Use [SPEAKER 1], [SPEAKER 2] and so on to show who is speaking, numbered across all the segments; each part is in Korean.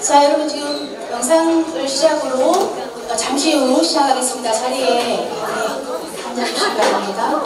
[SPEAKER 1] 자, 여러분 지금 영상을 시작으로 잠시 후 시작하겠습니다. 자리에 앉아주시기 바랍니다.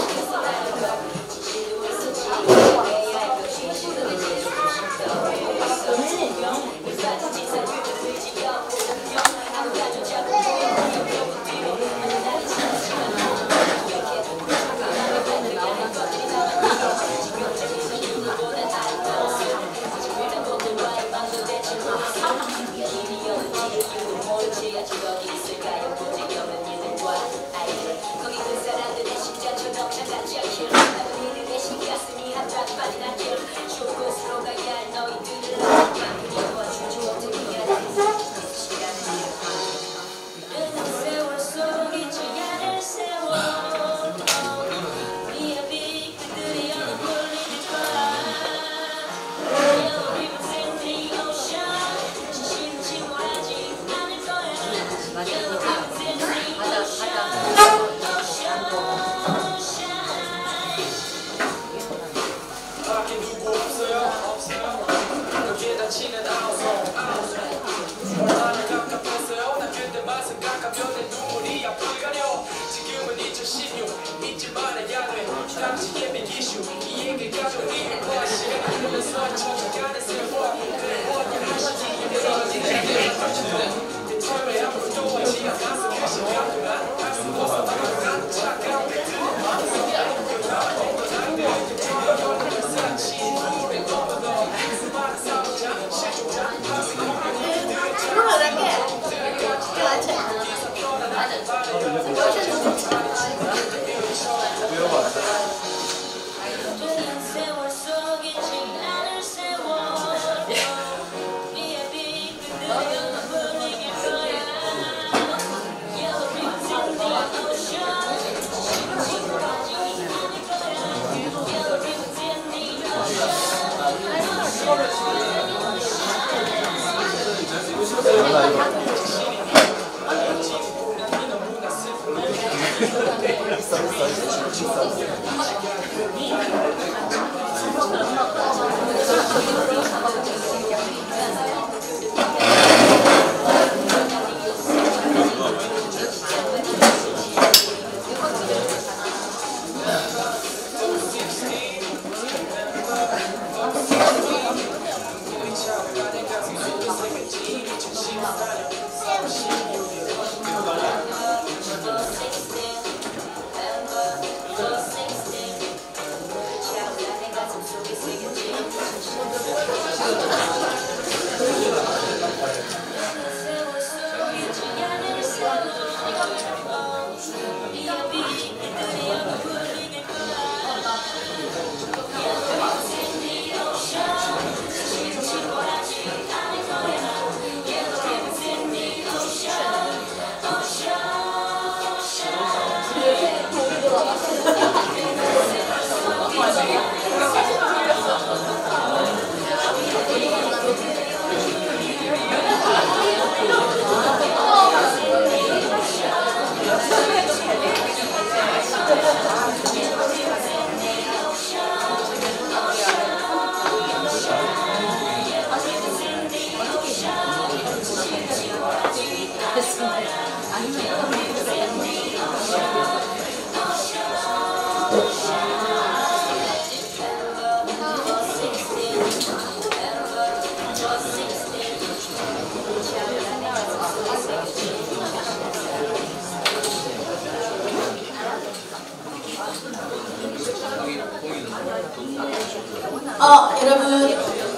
[SPEAKER 1] 여러분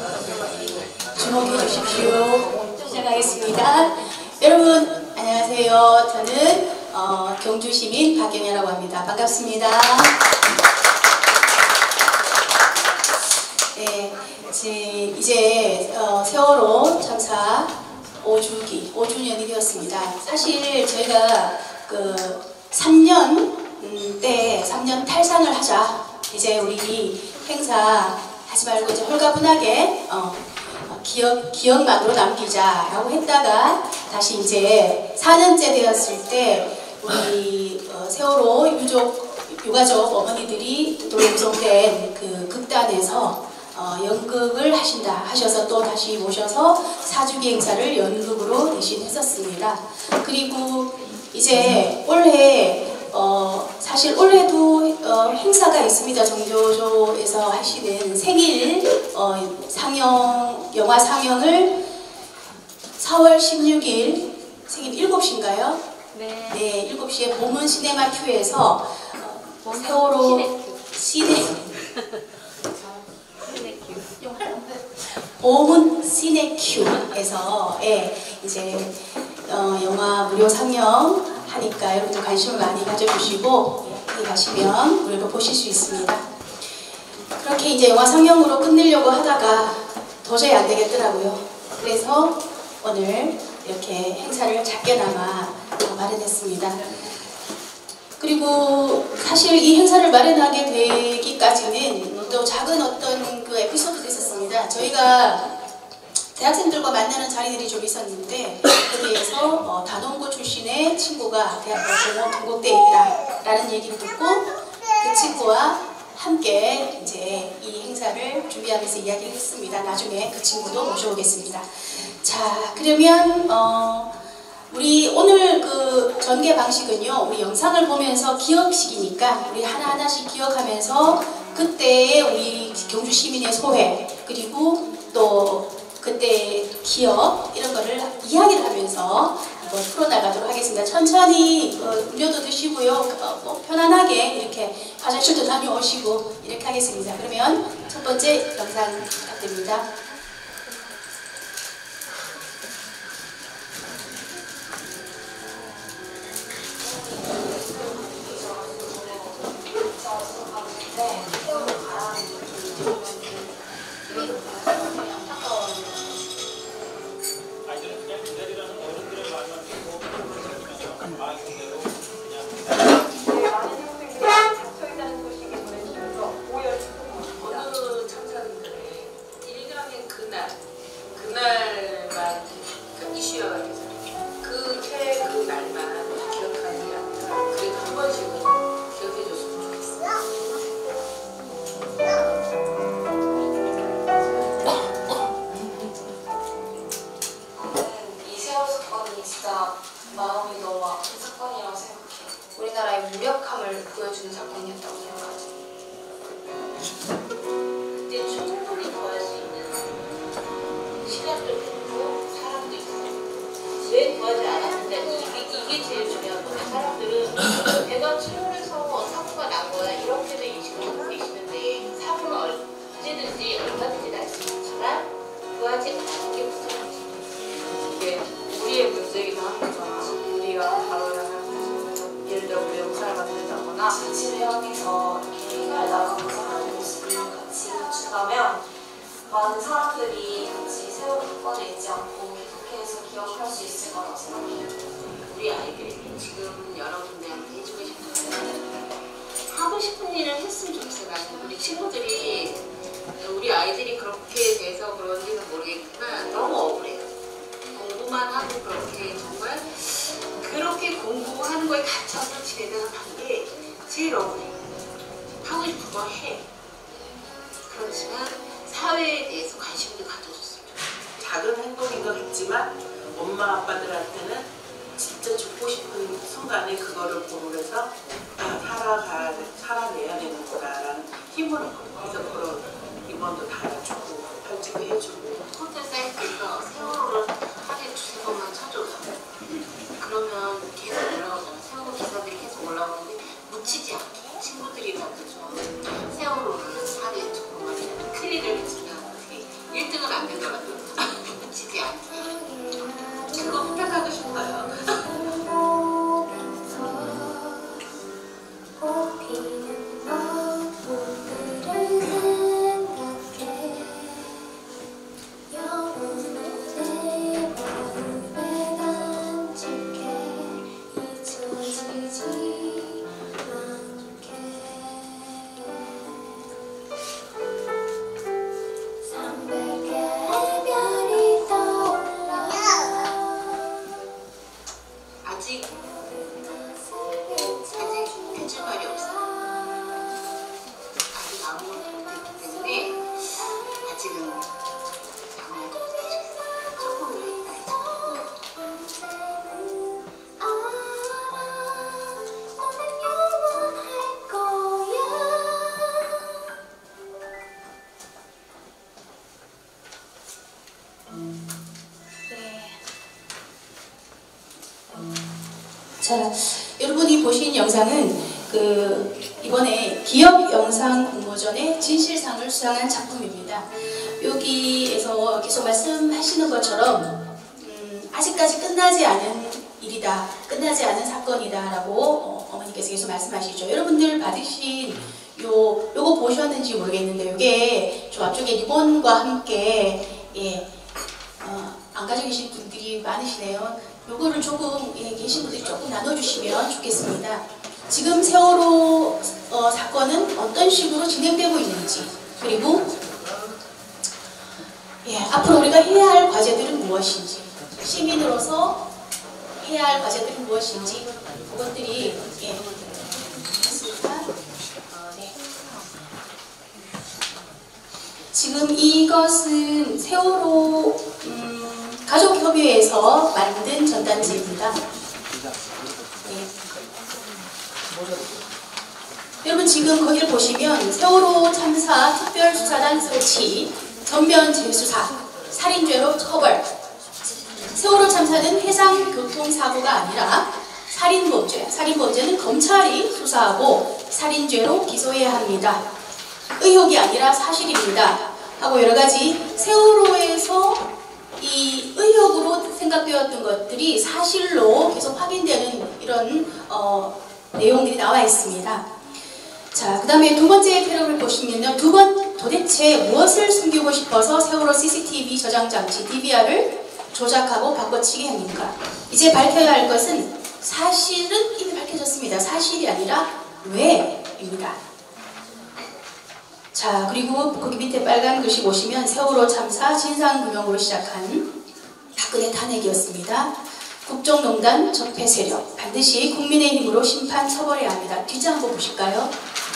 [SPEAKER 1] 주목해 주십시오. 시작하겠습니다. 여러분 안녕하세요. 저는 경주시민 박경애라고 합니다. 반갑습니다. 네, 이제 세월호 참사 5주년이 되었습니다. 사실 저희가 그 3년 탈상을 하자. 이제 우리 행사 하지 말고 이제 홀가분하게 기억만으로 남기자라고 했다가 다시 이제 4년째 되었을 때 우리 세월호 유가족 어머니들이 또 구성된 그 극단에서 연극을 하신다 하셔서 또 다시 모셔서 사주기 행사를 연극으로 대신 했었습니다. 그리고 이제 올해 사실 올해도 행사가 있습니다. 정조조에서 하시는 생일 영화 상영을 4월 16일 생일 7시인가요? 네, 7시에 봄은 시네마 큐에서 세월호 봄은 시네큐에서 이제 영화 무료 상영하니까 여러분들 관심을 많이 가져주시고 여기 가시면 무료로 보실 수 있습니다. 그렇게 이제 영화 상영으로 끝내려고 하다가 도저히 안 되겠더라고요. 그래서 오늘 이렇게 행사를 작게나마 마련했습니다. 그리고 사실 이 행사를 마련하게 되기까지는 또 작은 어떤 그 에피소드도 있었습니다. 저희가 대학생들과 만나는 자리들이 좀 있었는데 거기에서 단원고 출신의 친구가 대학교 동국대에 있다라는 얘기를 듣고 그 친구와 함께 이제 이 행사를 준비하면서 이야기를 했습니다. 나중에 그 친구도 모셔오겠습니다. 자, 그러면 우리 오늘 그 전개 방식은요, 우리 영상을 보면서 기억식이니까 우리 하나하나씩 기억하면서 그때의 우리 경주 시민의 소회, 그리고 또 그때 기억, 이런 거를 이야기를 하면서 한번 풀어나가도록 하겠습니다. 천천히 음료도 드시고요, 뭐 편안하게 이렇게 화장실도 다녀오시고 이렇게 하겠습니다. 그러면 첫 번째 영상 부탁드립니다.
[SPEAKER 2] 그날만 이슈가 돼서 그 날만 기억하는 게 아니라 그래도 한 번씩은 기억해줬으면 좋겠어요.
[SPEAKER 3] 이 세월호 사건이 진짜 마음이 너무 아픈 사건이라고 생각해요. 우리나라의 무력함을 보여주는 사건이었다고 생각하죠.
[SPEAKER 2] 그때 충분히 더할 수 있는 시간도 있고 사람도 있고 왜 구하지 않았는데 이게 제일 중요한 건데 사람들은 내가 치료해서 사고가 난 거야 이렇게도 인식을 하고 계시는데 사고는 언제든지 얼마든지 날 수 있지만 구하지 않은 게 무서워지.
[SPEAKER 3] 이게 우리의 문제이기도 합니다. 우리가 다뤄야 할 문제. 예를 들어 우리 영상을 만든다거나 자치를 향해서 이렇게 행사를 나가면서 하는 모습을 같이 갖춘다면 많은 사람들이 같이 세월호 사건을 잊지 않고 계속해서 기억할 수 있을 거라고 생각해요.
[SPEAKER 2] 우리 아이들이 지금 여러분들한테 해주고 싶은 하고 싶은 일을 했으면 좋겠어요. 나는 우리 친구들이 우리 아이들이 그렇게 돼서 그런지는 모르겠지만 너무 억울해요. 공부만 하고 그렇게 정말 그렇게 공부하는 거에 갇혀서 집에다가 간 게 제일 억울해요. 하고 싶은 거 해. 그렇지만 사회에 대해서 관심도 가져줬으면 좋겠어요.
[SPEAKER 4] 작은 행동인 것 같지만 엄마 아빠들한테는 진짜 죽고 싶은 순간에 그거를 보면서 살아내야 되는구나라는 힘을 얻고 그래서 그런 임원도 달아주고 편집도 해주고
[SPEAKER 2] 호텔 사이트에서 세월호를 하루에 두세 번만 쳐줘서 그러면 계속 올라오잖아. 세월호 기사들이 계속 올라오는데 묻히지 않게 친구들이라도 좀 세월호를 하루에 두 번만 클릭을 해주면 1등은 안 되더라도 묻히지 않게 그거 부탁하고 싶어요.
[SPEAKER 5] 꽃피는 너무들을
[SPEAKER 1] 자, 여러분이 보신 영상은 이번에 기업 영상 공모전의 진실상을 수상한 작품입니다. 여기에서 계속 말씀하시는 것처럼 아직까지 끝나지 않은 일이다, 끝나지 않은 사건이다 라고 어머니께서 계속 말씀하시죠. 여러분들 받으신 요거 보셨는지 모르겠는데 요게 저 앞쪽에 리본과 함께 안 가지고 계신 분들이 많으시네요. 요거를 조금 계신 분들이 조금 나눠주시면 좋겠습니다. 지금 세월호 사건은 어떤 식으로 진행되고 있는지, 그리고 앞으로 우리가 해야 할 과제들은 무엇인지, 시민으로서 해야 할 과제들은 무엇인지 그것들이 있습니다. 네. 지금 이것은 세월호 가족협의회에서 만든 전단지입니다. 네. 여러분 지금 거기를 보시면 세월호 참사 특별수사단 설치, 전면 재수사, 살인죄로 처벌. 세월호 참사는 해상교통사고가 아니라 살인범죄, 살인범죄는 검찰이 수사하고 살인죄로 기소해야 합니다. 의혹이 아니라 사실입니다. 하고 여러가지 세월호에서 이 의혹으로 생각되었던 것들이 사실로 계속 확인되는 이런 내용들이 나와 있습니다. 자, 그 다음에 두 번째 패러를 보시면요. 도대체 무엇을 숨기고 싶어서 세월호 CCTV 저장 장치 DVR을 조작하고 바꿔치기 합니까? 이제 밝혀야 할 것은 사실은 이미 밝혀졌습니다. 사실이 아니라 왜입니다. 자, 그리고 거기 밑에 빨간 글씨 보시면 세월호 참사 진상규명으로 시작한 박근혜 탄핵이었습니다. 국정농단 적폐 세력 반드시 국민의힘으로 심판 처벌해야 합니다. 뒷장 한번 보실까요?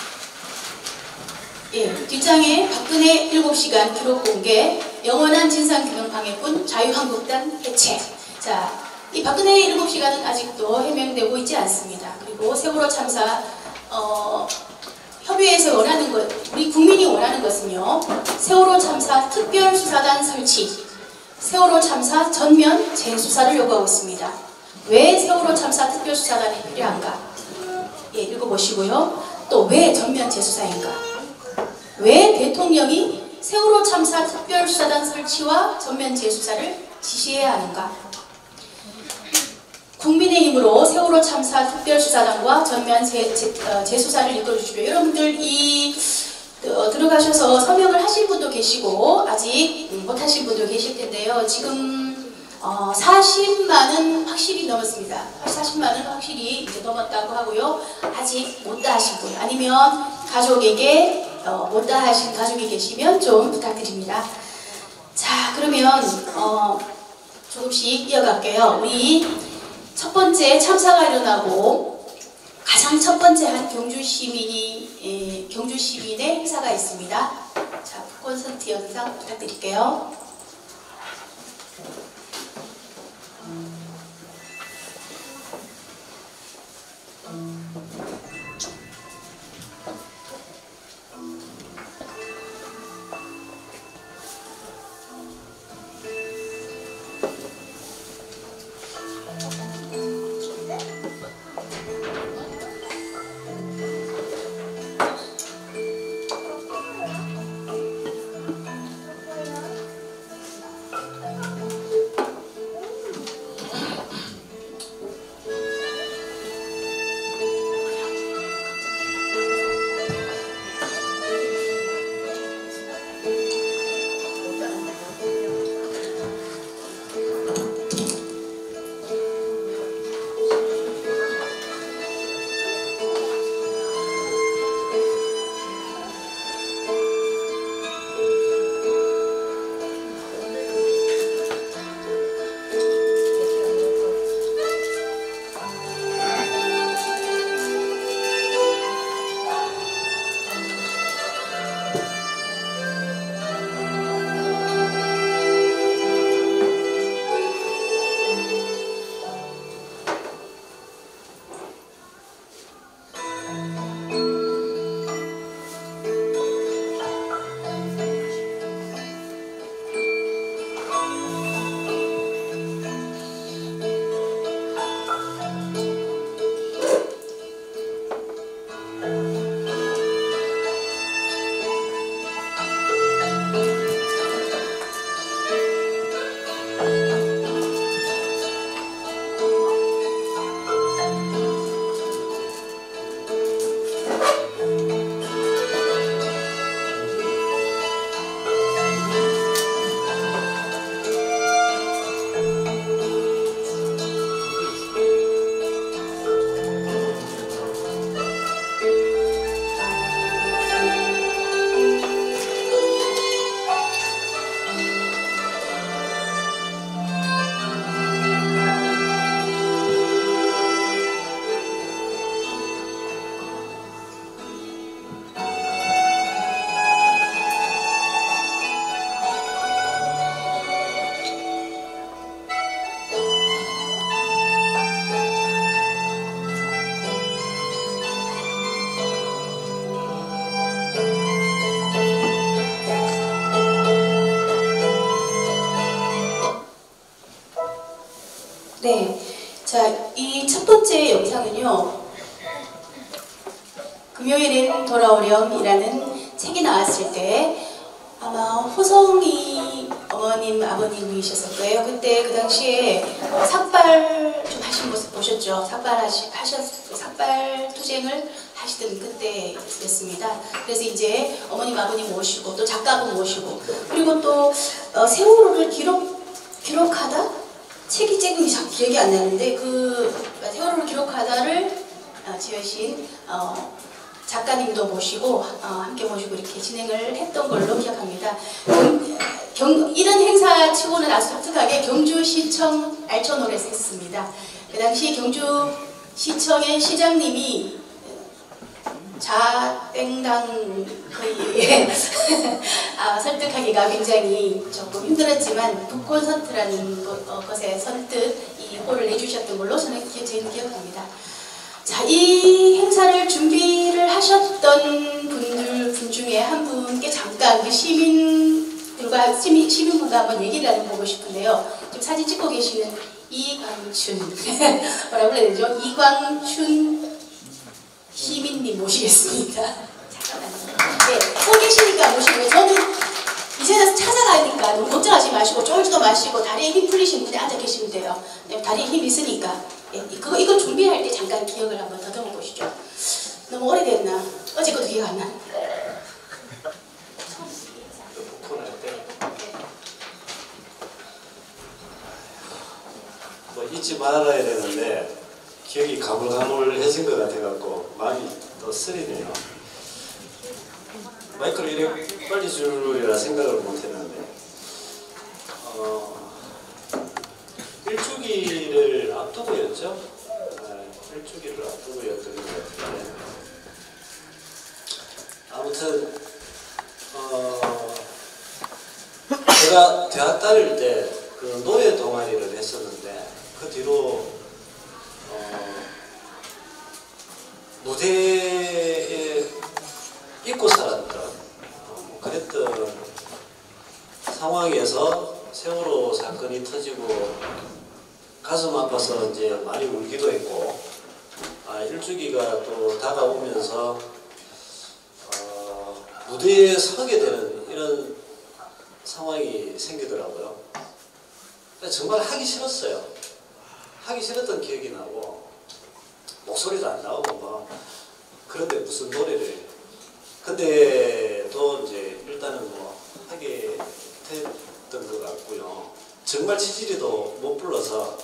[SPEAKER 1] 뒷장에 박근혜 7시간 기록 공개, 영원한 진상규명 방해꾼 자유한국당 해체. 자, 이 박근혜 7시간은 아직도 해명되고 있지 않습니다. 그리고 세월호 참사 협의회에서 원하는 것, 우리 국민이 원하는 것은요, 세월호 참사 특별수사단 설치, 세월호 참사 전면 재수사를 요구하고 있습니다. 왜 세월호 참사 특별수사단이 필요한가? 읽어보시고요. 또 왜 전면 재수사인가? 왜 대통령이 세월호 참사 특별수사단 설치와 전면 재수사를 지시해야 하는가? 국민의힘으로 세월호 참사 특별수사단과 전면 재수사를 이끌어주시고요. 여러분들 들어가셔서 서명을 하신 분도 계시고 아직 못하신 분도 계실 텐데요. 지금 40만은 확실히 넘었습니다. 40만은 확실히 이제 넘었다고 하고요. 아직 못다 하신 분 아니면 가족에게 못다 하신 가족이 계시면 좀 부탁드립니다. 자, 그러면 조금씩 이어갈게요. 우리 첫 번째 참사가 일어나고 가장 첫 번째 한 경주 시민의 행사가 있습니다. 자, 콘서트 영상 부탁드릴게요. 네. 자, 이 첫 번째 영상은요. 금요일엔 돌아오렴이라는 책이 나왔을 때 아마 호성이 어머님, 아버님이셨을 거예요. 그때 그 당시에 삭발 좀 하신 모습 보셨죠? 삭발 투쟁을 하시던 그때였습니다. 그래서 이제 어머님, 아버님 모시고 또 작가분 모시고 그리고 또 세월호를 기록하다? 책이 제목이 잘 기억이 안 나는데 그 세월호를 기록하다를 지으신 작가님도 모시고 함께 모시고 이렇게 진행을 했던 걸로 기억합니다. 이런 행사치고는 아주 독특하게 경주시청 알천홀에서 했습니다. 그 당시 경주시청의 시장님이 자땡당 거의 설득하기가 굉장히 조금 힘들었지만 북콘서트라는 것에 선뜻 이 홀을 내주셨던 걸로 저는 기억합니다. 자, 이 행사를 준비를 하셨던 분 중에 한 분께 잠깐 그 시민분과 한번 얘기를 나눠보고 싶은데요. 지금 사진 찍고 계시는 이광춘 뭐라고 해야 되죠? 이광춘 시민님 모시겠습니다. 잠깐만요. 네, 서 계시니까 모시고요. 저는 이제는 찾아가니까 너무 걱정하지 마시고 쫄지도 마시고 다리에 힘 풀리신 분이 앉아 계시면 돼요. 다리에 힘 있으니까. 이거 준비할 때 잠깐 기억을 한번 더듬어 보시죠. 너무 오래됐나? 어제 것도 기억 안 나?
[SPEAKER 5] 뭐 잊지 말아야 되는데 기억이 가물가물해진 것 같아갖고 마음이 또 쓰리네요. 마이크를 이렇게 빨리 줄이라 생각을 못했는데 일주기를 앞두고였죠. 일주기를 앞두고였던 것 같은데 아무튼 제가 대학 다닐 때 그 노래 동아리를 했었는데 그 뒤로 무대에 잊고 살았던 그랬던 상황에서 세월호 사건이 터지고 가슴 아파서 이제 많이 울기도 했고 일주기가 또 다가오면서 무대에 서게 되는 이런 상황이 생기더라고요. 정말 하기 싫었어요. 하기 싫었던 기억이 나고 목소리도 안 나오고 뭐 그런데 무슨 노래를 근데 또 이제 일단은 뭐 하게 됐던 것 같고요. 정말 지지리도 못 불러서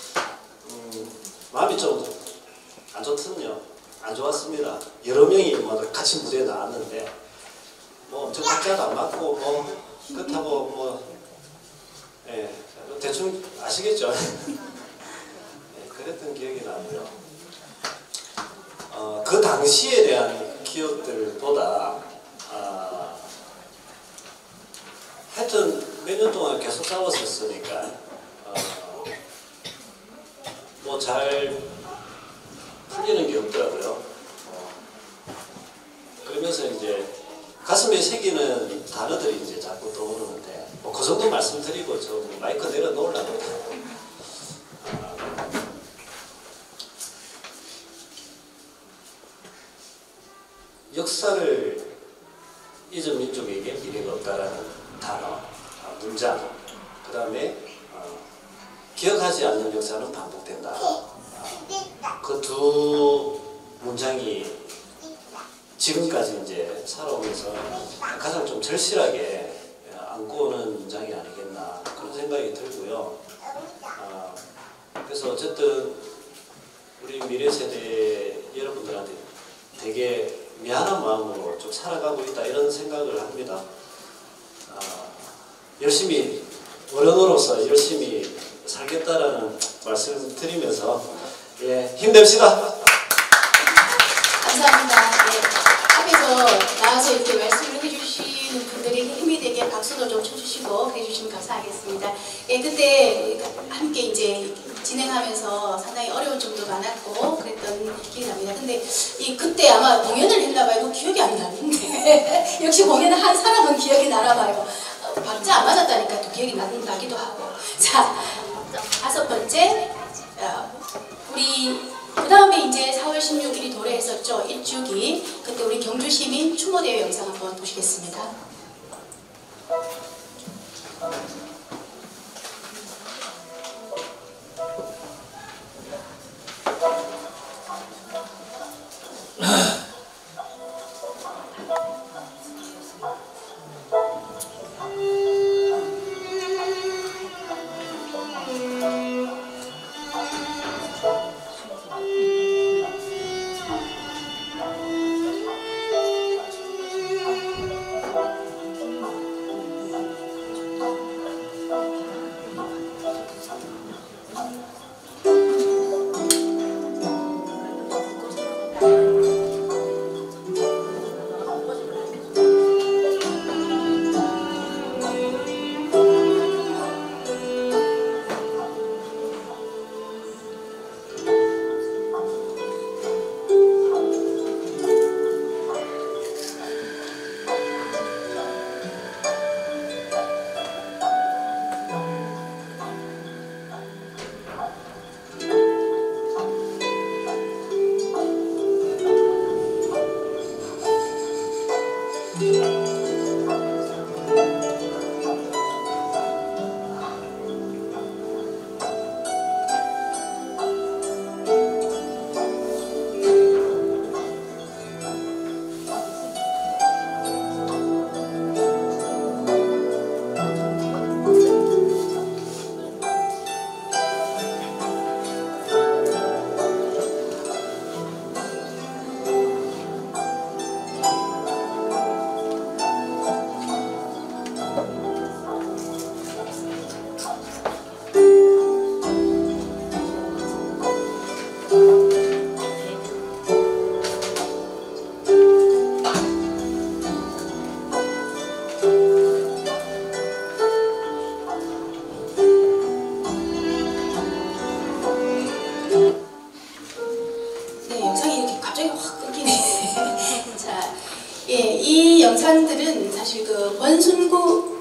[SPEAKER 5] 마음이 좀 안 좋거든요. 안 좋았습니다. 여러 명이 뭐 같이 무대에 나왔는데 뭐 엄청 박자도 안 맞고 뭐 그렇다고 뭐 예, 대충 아시겠죠? 예, 그랬던 기억이 나고요. 그 당시에 대한 기억들보다 하여튼 몇 년 동안 계속 싸웠었으니까 뭐 잘 풀리는 게 없더라고요. 그러면서 이제 가슴에 새기는 단어들이 이제 자꾸 떠오르는데 뭐 그 정도 말씀드리고 저 마이크 내려놓으려고 역사를 잊은 민족에게 미래가 없다라는 단어, 문장, 그 다음에 기억하지 않는 역사는 반복된다. 그 두 문장이 지금까지 이제 살아오면서 가장 좀 절실하게 안고 오는 문장이 아니겠나 그런 생각이 들고요. 그래서 어쨌든 우리 미래 세대 여러분들한테 되게 미안한 마음으로 좀 살아가고 있다 이런 생각을 합니다. 열심히 어른으로서 열심히 살겠다라는 말씀을 드리면서 예, 힘냅시다.
[SPEAKER 1] 감사합니다. 네, 앞에서 나와서 이렇게 말씀을 해주시는 분들에게 힘이 되게 박수도 좀 쳐주시고 해주시면 감사하겠습니다. 예, 그때 함께 이제 진행하면서 상당히 어려운 점도 많았고 그랬던 기억이 납니다. 근데 그때 아마 공연을 했나봐요. 기억이 안 나는데 역시 공연을 한 사람은 기억이 나나봐요. 박자 안 맞았다니까 또 기억이 나기도 하고. 자, 5번째 우리 그 다음에 이제 4월 16일이 도래했었죠. 1주기. 그때 우리 경주시민 추모대회 영상 한번 보시겠습니다. 영상들은 사실 그 권순구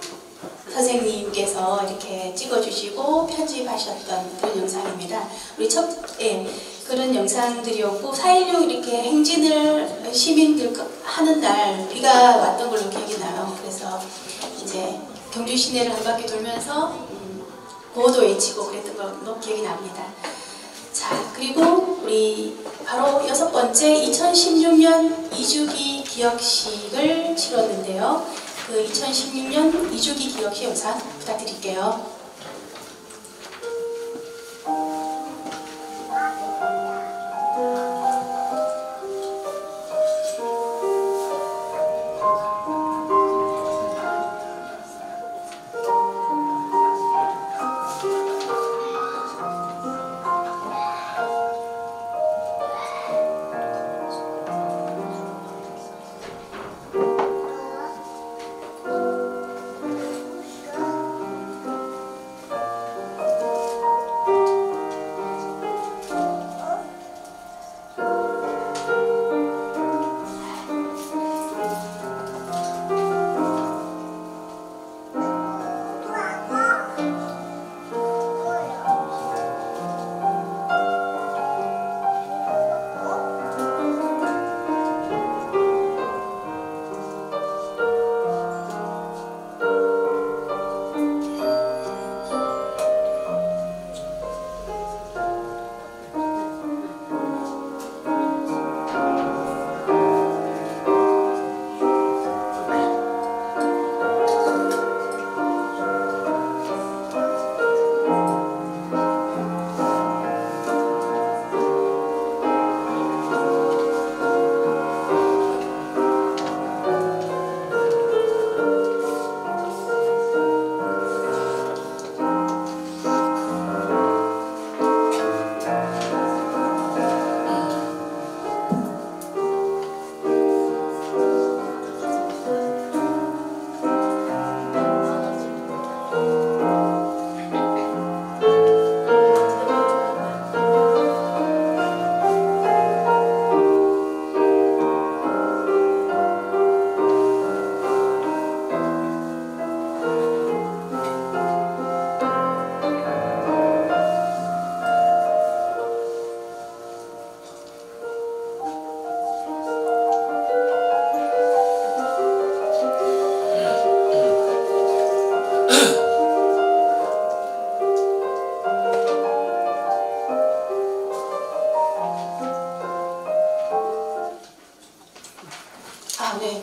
[SPEAKER 1] 선생님께서 이렇게 찍어주시고 편집하셨던 그런 영상입니다. 우리 그런 영상들이었고 4.16 이렇게 행진을 시민들 하는 날 우리가 왔던 걸로 기억이 나요. 그래서 이제 경주 시내를 한 바퀴 돌면서 구호도 외치고 그랬던 걸로 기억이 납니다. 자, 그리고 우리 바로 6번째 2016년 2주기 기억식을 치렀는데요. 그 2016년 2주기 기억식 영상 부탁드릴게요.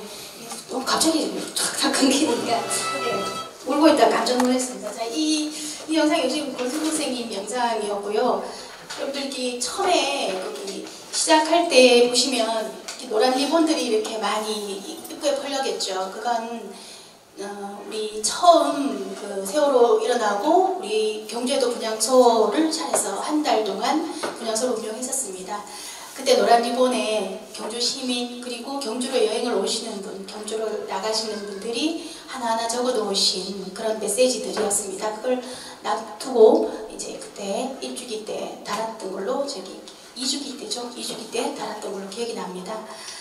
[SPEAKER 1] 갑자기 탁 끊기니까 울고 있다 깜짝 놀랐습니다. 자, 이 영상이 지금 권순국 선생님 영상이었고요. 여러분들이 처음에 거기 시작할 때 보시면 이렇게 노란 리본들이 이렇게 많이 입구에 펄려겠죠. 그건 우리 처음 그 세월호 일어나고 우리 경주에도 분향소를 차려서 한 달 동안 분향소를 운영했었습니다. 그때 노란 리본에 경주 시민 그리고 경주로 여행을 오시는 분, 경주로 나가시는 분들이 하나하나 적어놓으신 그런 메시지들이었습니다. 그걸 놔두고 이제 그때 1주기 때 달았던 걸로 2주기 때죠. 2주기 때 달았던 걸로 기억이 납니다.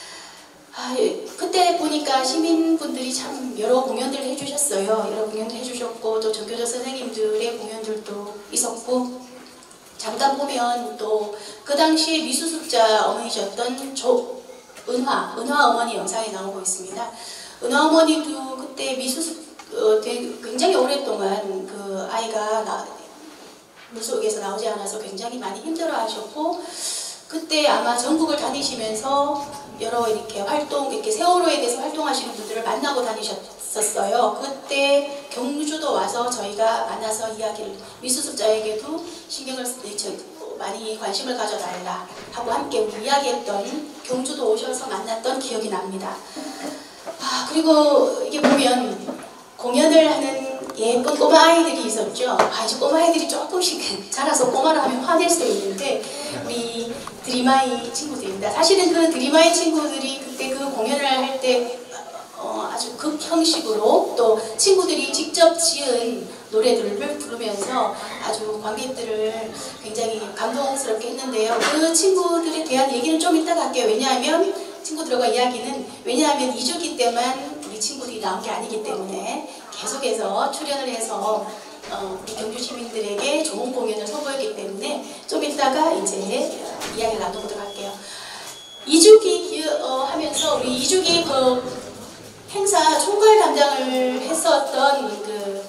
[SPEAKER 1] 그때 보니까 시민분들이 참 여러 공연들을 해주셨어요. 여러 공연들 해주셨고 또 전교조 선생님들의 공연들도 있었고 잠깐 보면 또 그 당시에 미수습자 어머니셨던 은화 어머니 영상이 나오고 있습니다. 은화 어머니도 그때 굉장히 오랫동안 그 아이가 물속에서 나오지 않아서 굉장히 많이 힘들어하셨고 그때 아마 전국을 다니시면서 여러 이렇게 세월호에 대해서 활동하시는 분들을 만나고 다니셨었어요. 그때 경주도 와서 저희가 만나서 이야기를 미수습자에게도 많이 관심을 가져달라 하고 함께 우리 이야기했던 경주도 오셔서 만났던 기억이 납니다. 그리고 이게 보면 공연을 하는 예쁜 꼬마 아이들이 있었죠. 이제 꼬마 아이들이 조금씩 자라서 꼬마를 하면 화낼 수 있는데 우리 드림아이 친구들입니다. 사실은 그 드림아이 친구들이 그때 그 공연을 할 때 아주 극형식으로 또 친구들이 직접 지은 노래들을 부르면서 아주 관객들을 굉장히 감동스럽게 했는데요. 그 친구들에 대한 얘기는 좀 이따가 할게요. 왜냐하면 친구들과 이야기는 2주기 때만 우리 친구들이 나온 게 아니기 때문에 계속해서 출연을 해서 우리 경주 시민들에게 좋은 공연을 선보였기 때문에 좀 이따가 이제 이야기를 나눠보도록 할게요. 2주기 하면서 우리 2주기 그 행사 총괄 담당을 했었던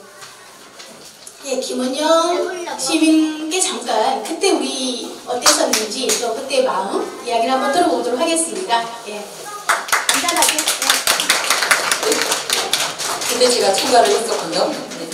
[SPEAKER 1] 김은영 시민께 잠깐 그때 우리 어땠었는지 또 그때 마음 이야기를 한번 들어보도록 하겠습니다. 간단하게.
[SPEAKER 6] 그때 제가 총괄을 했었군요.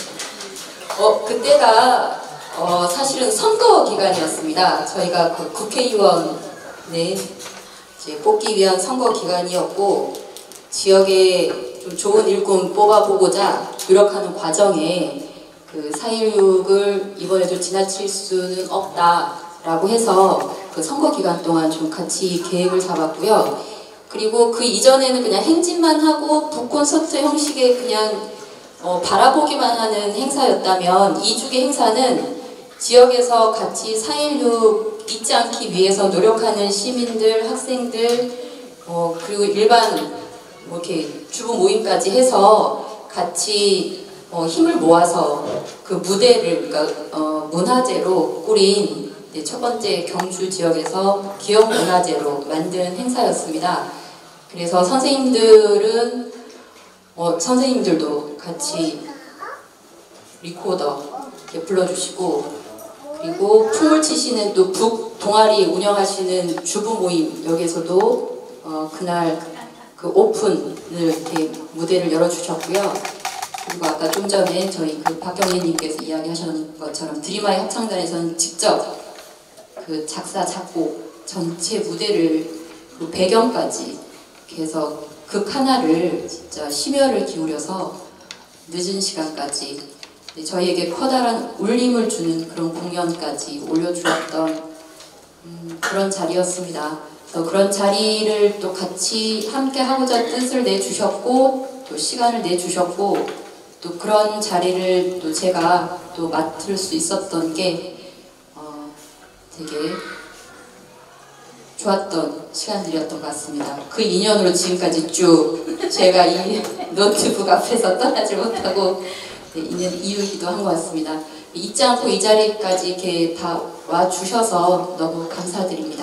[SPEAKER 6] 그때가 사실은 선거 기간이었습니다. 저희가 그 국회의원에 이제 뽑기 위한 선거 기간이었고 지역에 좀 좋은 일꾼 뽑아보고자 노력하는 과정에 그 4.16을 이번에도 지나칠 수는 없다라고 해서 그 선거 기간 동안 좀 같이 계획을 잡았고요. 그리고 그 이전에는 그냥 행진만 하고 북콘서트 형식의 그냥 바라보기만 하는 행사였다면 2주기 행사는 지역에서 같이 4.16 잊지 않기 위해서 노력하는 시민들, 학생들 그리고 일반 이렇게 주부 모임까지 해서 같이 힘을 모아서 그 무대를 문화제로 꾸린 첫 번째 경주 지역에서 기억 문화제로 만든 행사였습니다. 그래서 선생님들은 선생님들도 같이 리코더 이렇게 불러주시고 그리고 춤을 치시는 또 북 동아리 운영하시는 주부 모임 여기에서도 그날 그 오픈을 이렇게 무대를 열어주셨고요. 그리고 아까 좀 전에 저희 그 박경희님께서 이야기하신 것처럼 드림아이 합창단에서는 직접 그 작사 작곡 전체 무대를 그 배경까지 이렇게 해서 극 하나를 진짜 심혈을 기울여서 늦은 시간까지 저희에게 커다란 울림을 주는 그런 공연까지 올려주었던 그런 자리였습니다. 그래서 그런 자리를 또 같이 함께 하고자 뜻을 내주셨고 또 시간을 내주셨고 또 그런 자리를 또 제가 또 맡을 수 있었던 게 되게 좋았던 시간들이었던 것 같습니다. 그 인연으로 지금까지 쭉 제가 이 노트북 앞에서 떠나지 못하고 있는 이유이기도 한 것 같습니다. 잊지 않고 이 자리까지 이렇게 다 와주셔서 너무 감사드립니다.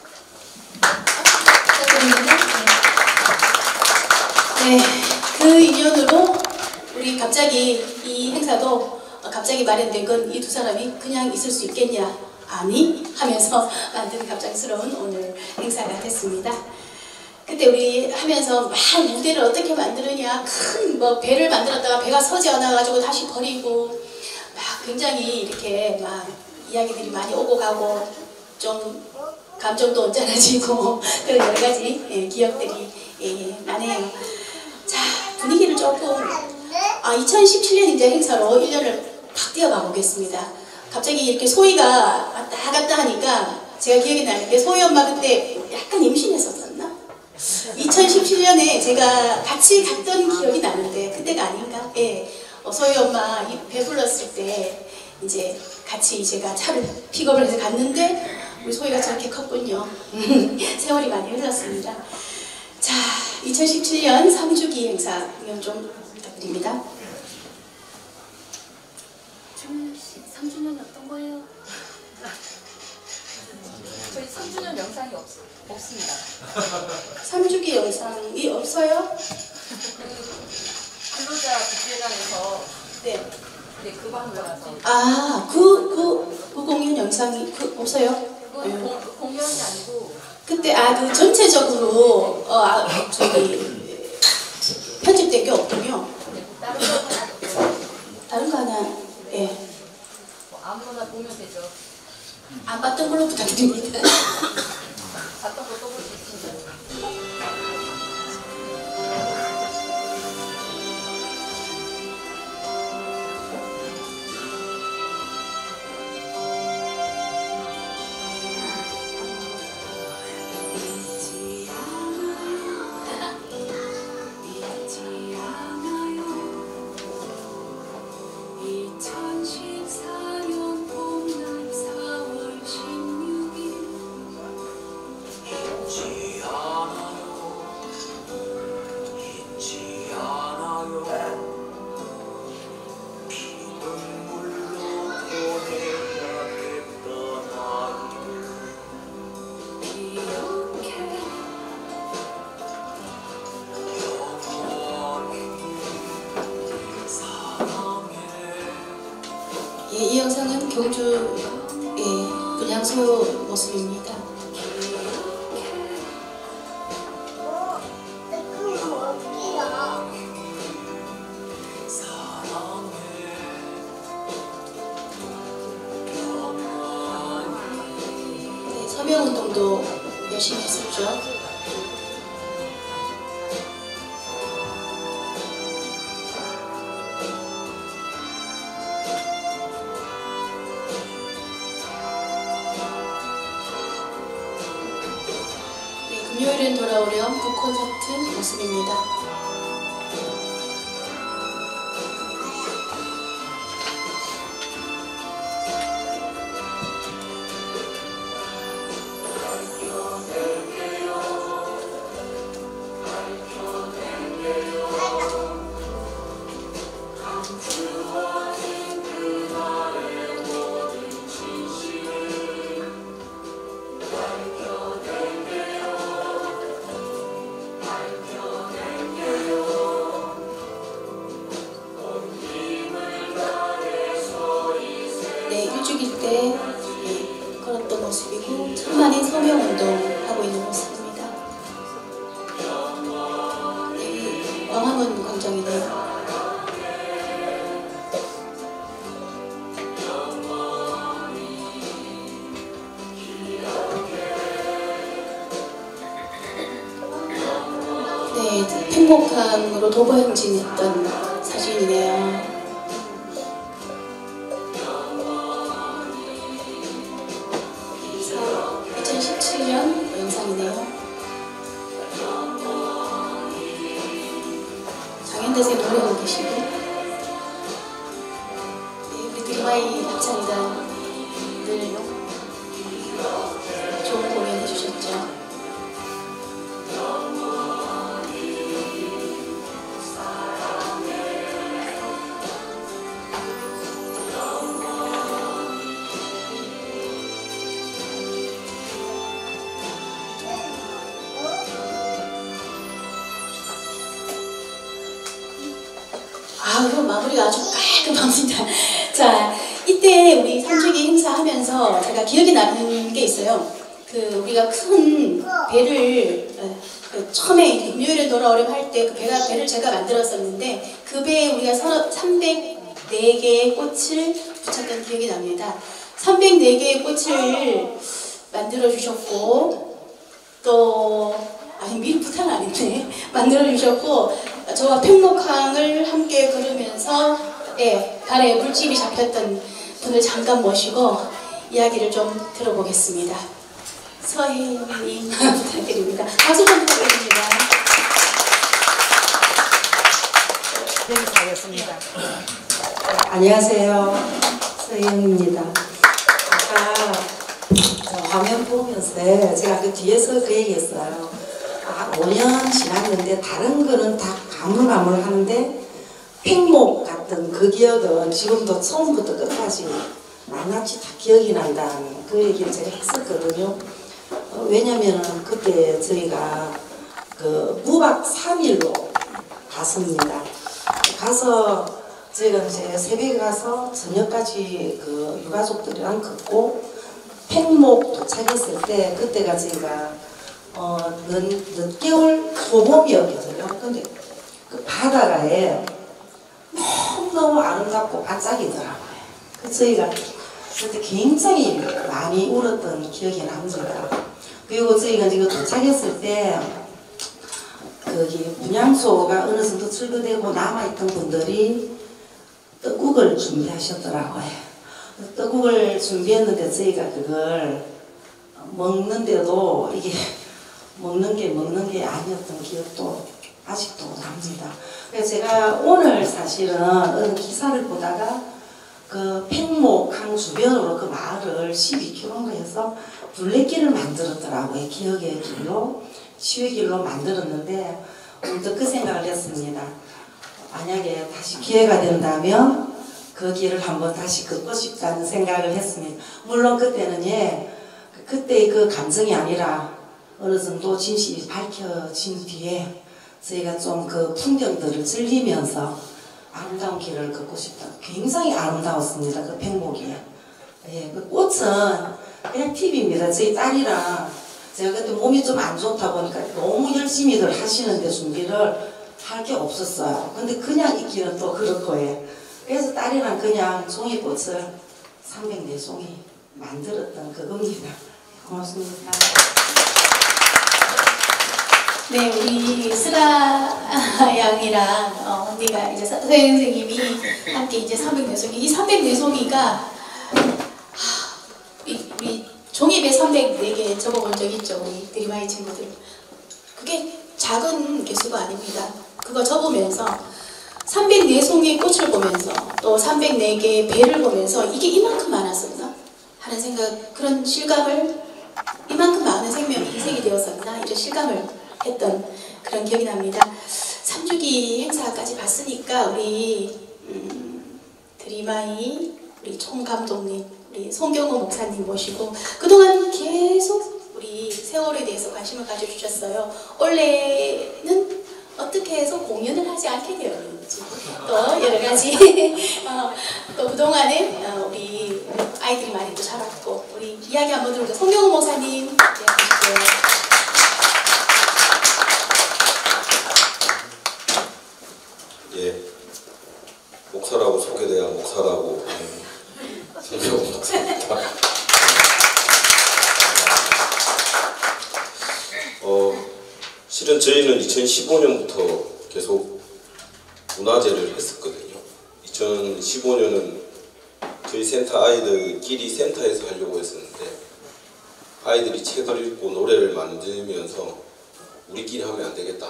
[SPEAKER 1] 네, 그 인연으로 우리 갑자기 이 행사도 갑자기 마련된 건 이 두 사람이 그냥 있을 수 있겠냐? 아니? 하면서 만든 갑작스러운 오늘 행사가 됐습니다. 그때 우리 하면서 막 무대를 어떻게 만드느냐, 큰 뭐 배를 만들었다가 배가 서지 않아가지고 다시 버리고 막 굉장히 이렇게 막 이야기들이 많이 오고 가고 좀 감정도 언짢아지고 그런 여러 가지 기억들이 나네요. 자, 분위기를 조금 2017년 이제 행사로 1년을 팍 뛰어가 보겠습니다. 갑자기 이렇게 소희가 왔다 갔다 하니까 제가 기억이 나는 게 소희 엄마 그때 약간 임신했었나? 2017년에 제가 같이 갔던 기억이 나는데 그때가 아닌가? 예. 소희 엄마 배불렀을 때 이제 같이 제가 차를 픽업을 해서 갔는데 우리 소희가 저렇게 컸군요. 세월이 많이 흘렀습니다. 자, 2017년 3주기 행사 공연 좀 부탁드립니다.
[SPEAKER 2] 3주년이 어떤 거예요?
[SPEAKER 3] 저희 3주년 영상이 없습니다.
[SPEAKER 1] 3주기 영상이 없어요?
[SPEAKER 3] 근로자 국제관에서
[SPEAKER 1] 네.
[SPEAKER 3] 네, 그거 한 거라서.
[SPEAKER 1] 그 공연 영상이 없어요?
[SPEAKER 3] 그건 공연이 아니고
[SPEAKER 1] 그때 그 전체적으로 저기 편집된 게 없군요.
[SPEAKER 3] 다른 거 하나 없고
[SPEAKER 1] 다른 거 하나
[SPEAKER 3] 뭐 아무거나 보면 되죠.
[SPEAKER 1] 안 봤던 걸로 부탁드립니다.
[SPEAKER 3] 봤던 거 또 볼 수 있습니다.
[SPEAKER 1] 이 영상은 경주 분향소 모습입니다. 네, 서명운동도 열심히 했었죠. 금요일엔 돌아오렴 북콘서트 모습입니다. 일주일 때 걸었던 모습이고 천만인 서명운동 하고 있는 모습입니다. 왕화문 광장이네요. 네, 행복함으로 도보 행진했던 사진이네요. 2017년 영상이네요. 장현대생 노래하고 계시고, 우리 드라마이 합창단들 좋은 공연 해주셨죠. 이거 마무리가 아주 깔끔합니다. 자, 이때 우리 3주기 행사하면서 제가 기억이 나는 게 있어요. 우리가 큰 배를 그 처음에 이제 금요일에 돌아오렴 할 때 그 배를 제가 만들었었는데 그 배에 우리가 304개의 꽃을 붙였던 기억이 납니다. 304개의 꽃을 만들어 주셨고 또 아니 미리 부탁 안 했네. 만들어 주셨고 저와 팽목항을 함께 걸으면서 발에 물집이 잡혔던 분을 잠깐 모시고 이야기를 좀 들어보겠습니다. 서혜님 부탁드립니다. 박수 좀 부탁드립니다.
[SPEAKER 7] 하겠습니다. 안녕하세요. 서혜영입니다. 아까 화면 보면서 제가 그 뒤에서 그 얘기했어요. 5년 지났는데 다른 거는 다 가물가물하는데 팽목 같은 그 기억은 지금도 처음부터 끝까지 낱낱이 다 기억이 난다는 그 얘기를 제가 했었거든요. 왜냐면은 그때 저희가 그 무박 3일로 갔습니다. 가서 저희가 이제 새벽에 가서 저녁까지 그 유가족들이랑 걷고 팽목 도착했을 때 그때가 저희가 늦겨울 소봄이었거든요. 근데 그 바다가에 너무너무 아름답고 반짝이더라고요. 그래서 저희가 그때 굉장히 많이 울었던 기억이 납니다. 그리고 저희가 지금 도착했을 때 거기 분향소가 어느 정도 철거되고 남아있던 분들이 떡국을 준비하셨더라고요. 떡국을 준비했는데 저희가 그걸 먹는데도 이게 먹는 게 아니었던 기억도 아직도 납니다. 그래서 제가 오늘 사실은 어느 기사를 보다가 그 팽목항 주변으로 그 마을을 12km 해서 둘레길을 만들었더라고요. 기억의 길로, 치유의 길로 만들었는데 문득 그 생각을 했습니다. 만약에 다시 기회가 된다면 그 길을 한번 다시 걷고 싶다는 생각을 했습니다. 물론 그때는 그때의 그 감정이 아니라 어느 정도 진실이 밝혀진 뒤에 저희가 좀 그 풍경들을 즐기면서 아름다운 길을 걷고 싶다. 굉장히 아름다웠습니다. 그 팽목이. 그 꽃은 그냥 팁입니다. 저희 딸이랑 제가 그때 몸이 좀 안 좋다 보니까 너무 열심히들 하시는데 준비를 할 게 없었어요. 근데 그냥 있기는 또 그렇고요. 그래서 딸이랑 그냥 종이꽃을 304종이 만들었던 그겁니다. 고맙습니다.
[SPEAKER 1] 네, 우리 스가 양이랑 언니가 이제 서혜 선생님이 함께 이제 304송이, 이 304송이가 우리 종이배 304개 적어본 적 있죠, 우리 드리마이 친구들. 그게 작은 개수가 아닙니다. 그거 적으면서 304송의 꽃을 보면서 또 304개의 배를 보면서 이게 이만큼 많았었나 하는 생각, 그런 실감을, 이만큼 많은 생명이 희생이 되었었나 이런 실감을 했던 그런 기억이 납니다. 3주기 행사까지 봤으니까 우리 드리마이 우리 총감독님, 우리 송경호 목사님 모시고 그동안 계속 우리 세월에 대해서 관심을 가져주셨어요. 원래는 어떻게 해서 공연을 하지 않게 되었는지 또 여러 가지 또 그동안은 우리 아이들이 많이 또 자랐고 우리 이야기 한번 들어보죠. 송경호 목사님 이야기해주세요.
[SPEAKER 8] 예, 목사라고 소개돼야 목사라고 송경호 목사입니다. 실은 저희는 2015년부터 계속 문화제를 했었거든요. 2015년은 저희 센터 아이들끼리 센터에서 하려고 했었는데 아이들이 책을 읽고 노래를 만들면서 우리끼리 하면 안 되겠다.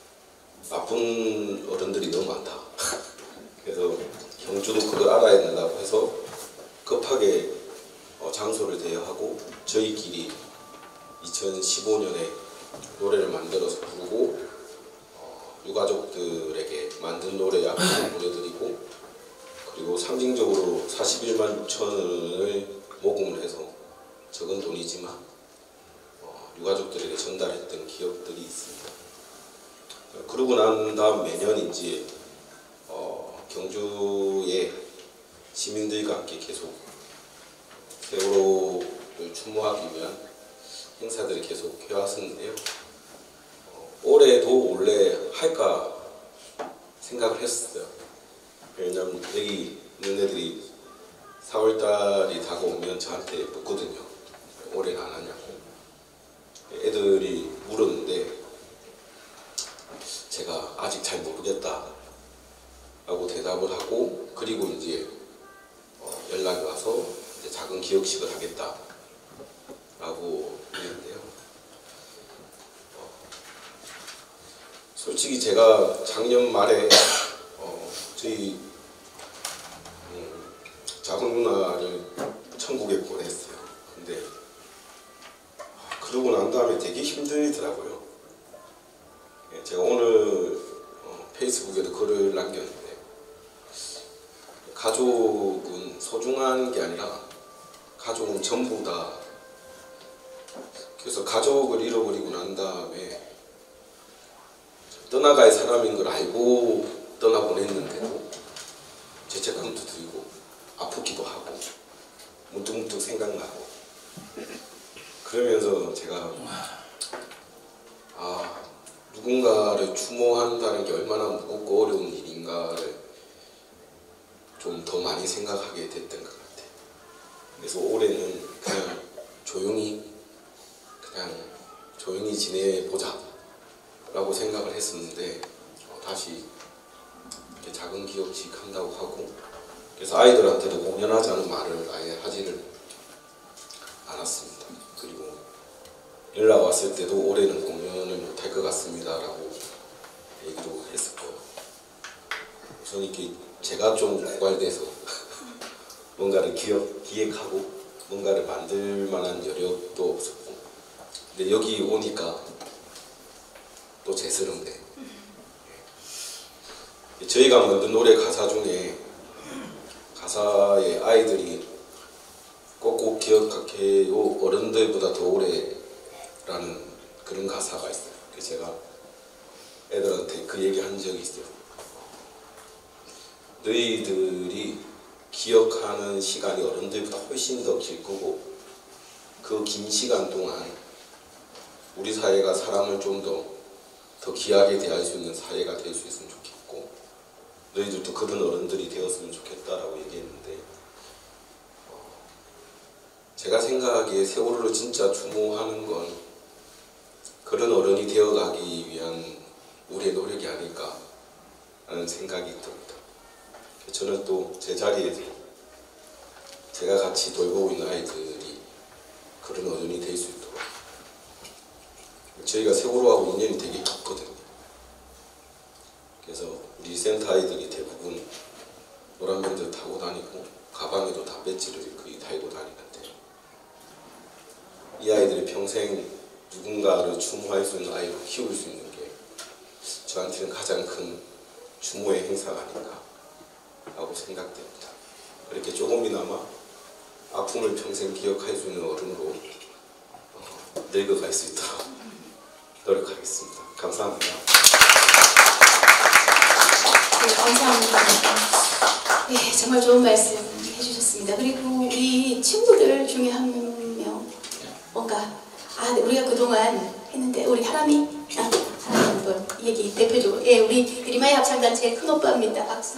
[SPEAKER 8] 나쁜 어른들이 너무 많다. 그래서 경주도 그걸 알아야 된다고 해서 급하게 장소를 대여하고 저희끼리 2015년에 노래를 만들어서 부르고 유가족들에게 만든 노래 앞으로 보여드리고 그리고 상징적으로 41만 6천 원을 모금을 해서 적은 돈이지만 유가족들에게 전달했던 기억들이 있습니다. 그러고 난 다음 매년 이제 경주의 시민들과 함께 계속 세월호를 추모하기 위한 행사들이 계속 해왔었는데요. 올해도 원래 할까 생각을 했었어요. 왜냐면 여기 있는 애들이 4월달이 다가오면 저한테 묻거든요. 올해는 안 하냐고. 애들이 물었는데 제가 아직 잘 모르겠다 라고 대답을 하고, 그리고 이제 연락이 와서 이제 작은 기억식을 하겠다 라고 했는데요. 솔직히 제가 작년 말에 저희 작은 누나를 천국에 보냈어요. 근데 그러고 난 다음에 되게 힘들더라고요. 제가 오늘 페이스북에도 글을 남겼는데, 가족은 소중한 게 아니라 가족은 전부다. 그래서 가족을 잃어버리고 난 다음에 떠나갈 사람인 걸 알고 떠나보냈는데도 죄책감도 들고 아프기도 하고 문득문득 생각나고, 그러면서 제가 누군가를 추모한다는 게 얼마나 무겁고 어려운 일인가를 좀 더 많이 생각하게 됐던 것 같아요. 그래서 올해는 그냥 조용히 지내보자 라고 생각을 했었는데, 다시 이렇게 작은 기업식 한다고 하고, 그래서 아이들한테도 공연하자는 말을 아예 하지를 않았습니다. 그리고 연락 왔을 때도 올해는 공연을 못할 것 같습니다 라고 얘기도 했었고, 우선 이렇게 제가 좀 고갈돼서 뭔가를 기획하고 뭔가를 만들 만한 여력도 없었고, 근데 여기 오니까 또 재스럽네. 저희가 만든 노래 가사 중에 가사에 아이들이 꼭꼭 기억할게요, 어른들보다 더 오래라는 그런 가사가 있어요. 그래서 제가 애들한테 그 얘기 한 적이 있어요. 너희들이 기억하는 시간이 어른들보다 훨씬 더 길 거고, 그 긴 시간 동안 우리 사회가 사람을 좀 더 귀하게 대할 수 있는 사회가 될 수 있으면 좋겠고, 너희들도 그런 어른들이 되었으면 좋겠다라고 얘기했는데, 제가 생각하기에 세월호를 진짜 추모하는 건 그런 어른이 되어가기 위한 우리의 노력이 아닐까 하는 생각이 듭니다. 저는 또 제 자리에서 제가 같이 돌보고 있는 아이들이 그런 어른이 될 수 있도록, 저희가 세월호하고 인연이 되게 깊거든요. 그래서 우리 센터 아이들이 대부분 노란 밴드 타고 다니고 가방에도 다 배지를 거의 달고 다니는데, 이 아이들이 평생 누군가를 추모할 수 있는 아이로 키울 수 있는 게 저한테는 가장 큰 추모의 행사가 아닌가 라고 생각됩니다. 그렇게 조금이나마 아픔을 평생 기억할 수 있는 어른으로 늙어갈 수 있도록 노력하겠습니다. 감사합니다.
[SPEAKER 1] 네, 감사합니다. 네, 정말 좋은 말씀 해주셨습니다. 그리고 우리 친구들 중에 한 명 뭔가 네, 우리가 그동안 했는데 우리 하람이 한번 얘기 대표적으로, 예, 우리 리마이 합창단체의 큰 오빠입니다. 박수.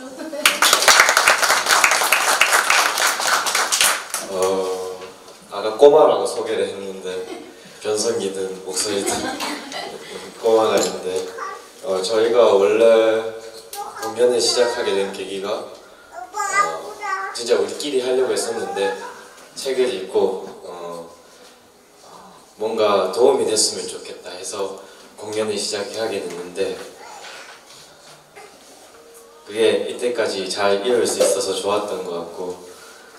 [SPEAKER 9] 아까 꼬마라고 소개를 했는데 변성기든 목소리든 꼬마가 있는데, 저희가 원래 공연을 시작하게 된 계기가 진짜 우리끼리 하려고 했었는데 책을 읽고 뭔가 도움이 됐으면 좋겠다 해서 공연을 시작하게 됐는데, 그게 이때까지 잘 이룰 수 있어서 좋았던 것 같고,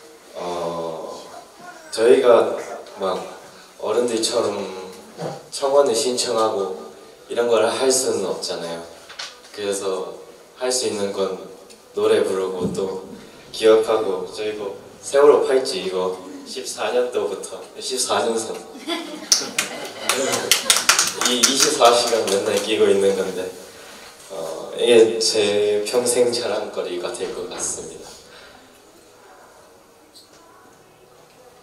[SPEAKER 9] 저희가 막 어른들처럼 청원을 신청하고 이런 걸 할 수는 없잖아요. 그래서 할 수 있는 건 노래 부르고 또 기억하고, 저 이거 세월호 팔찌 이거 14년도부터 14년선 이 24시간 맨날 끼고 있는 건데, 이게 제 평생 자랑거리가 될 것 같습니다.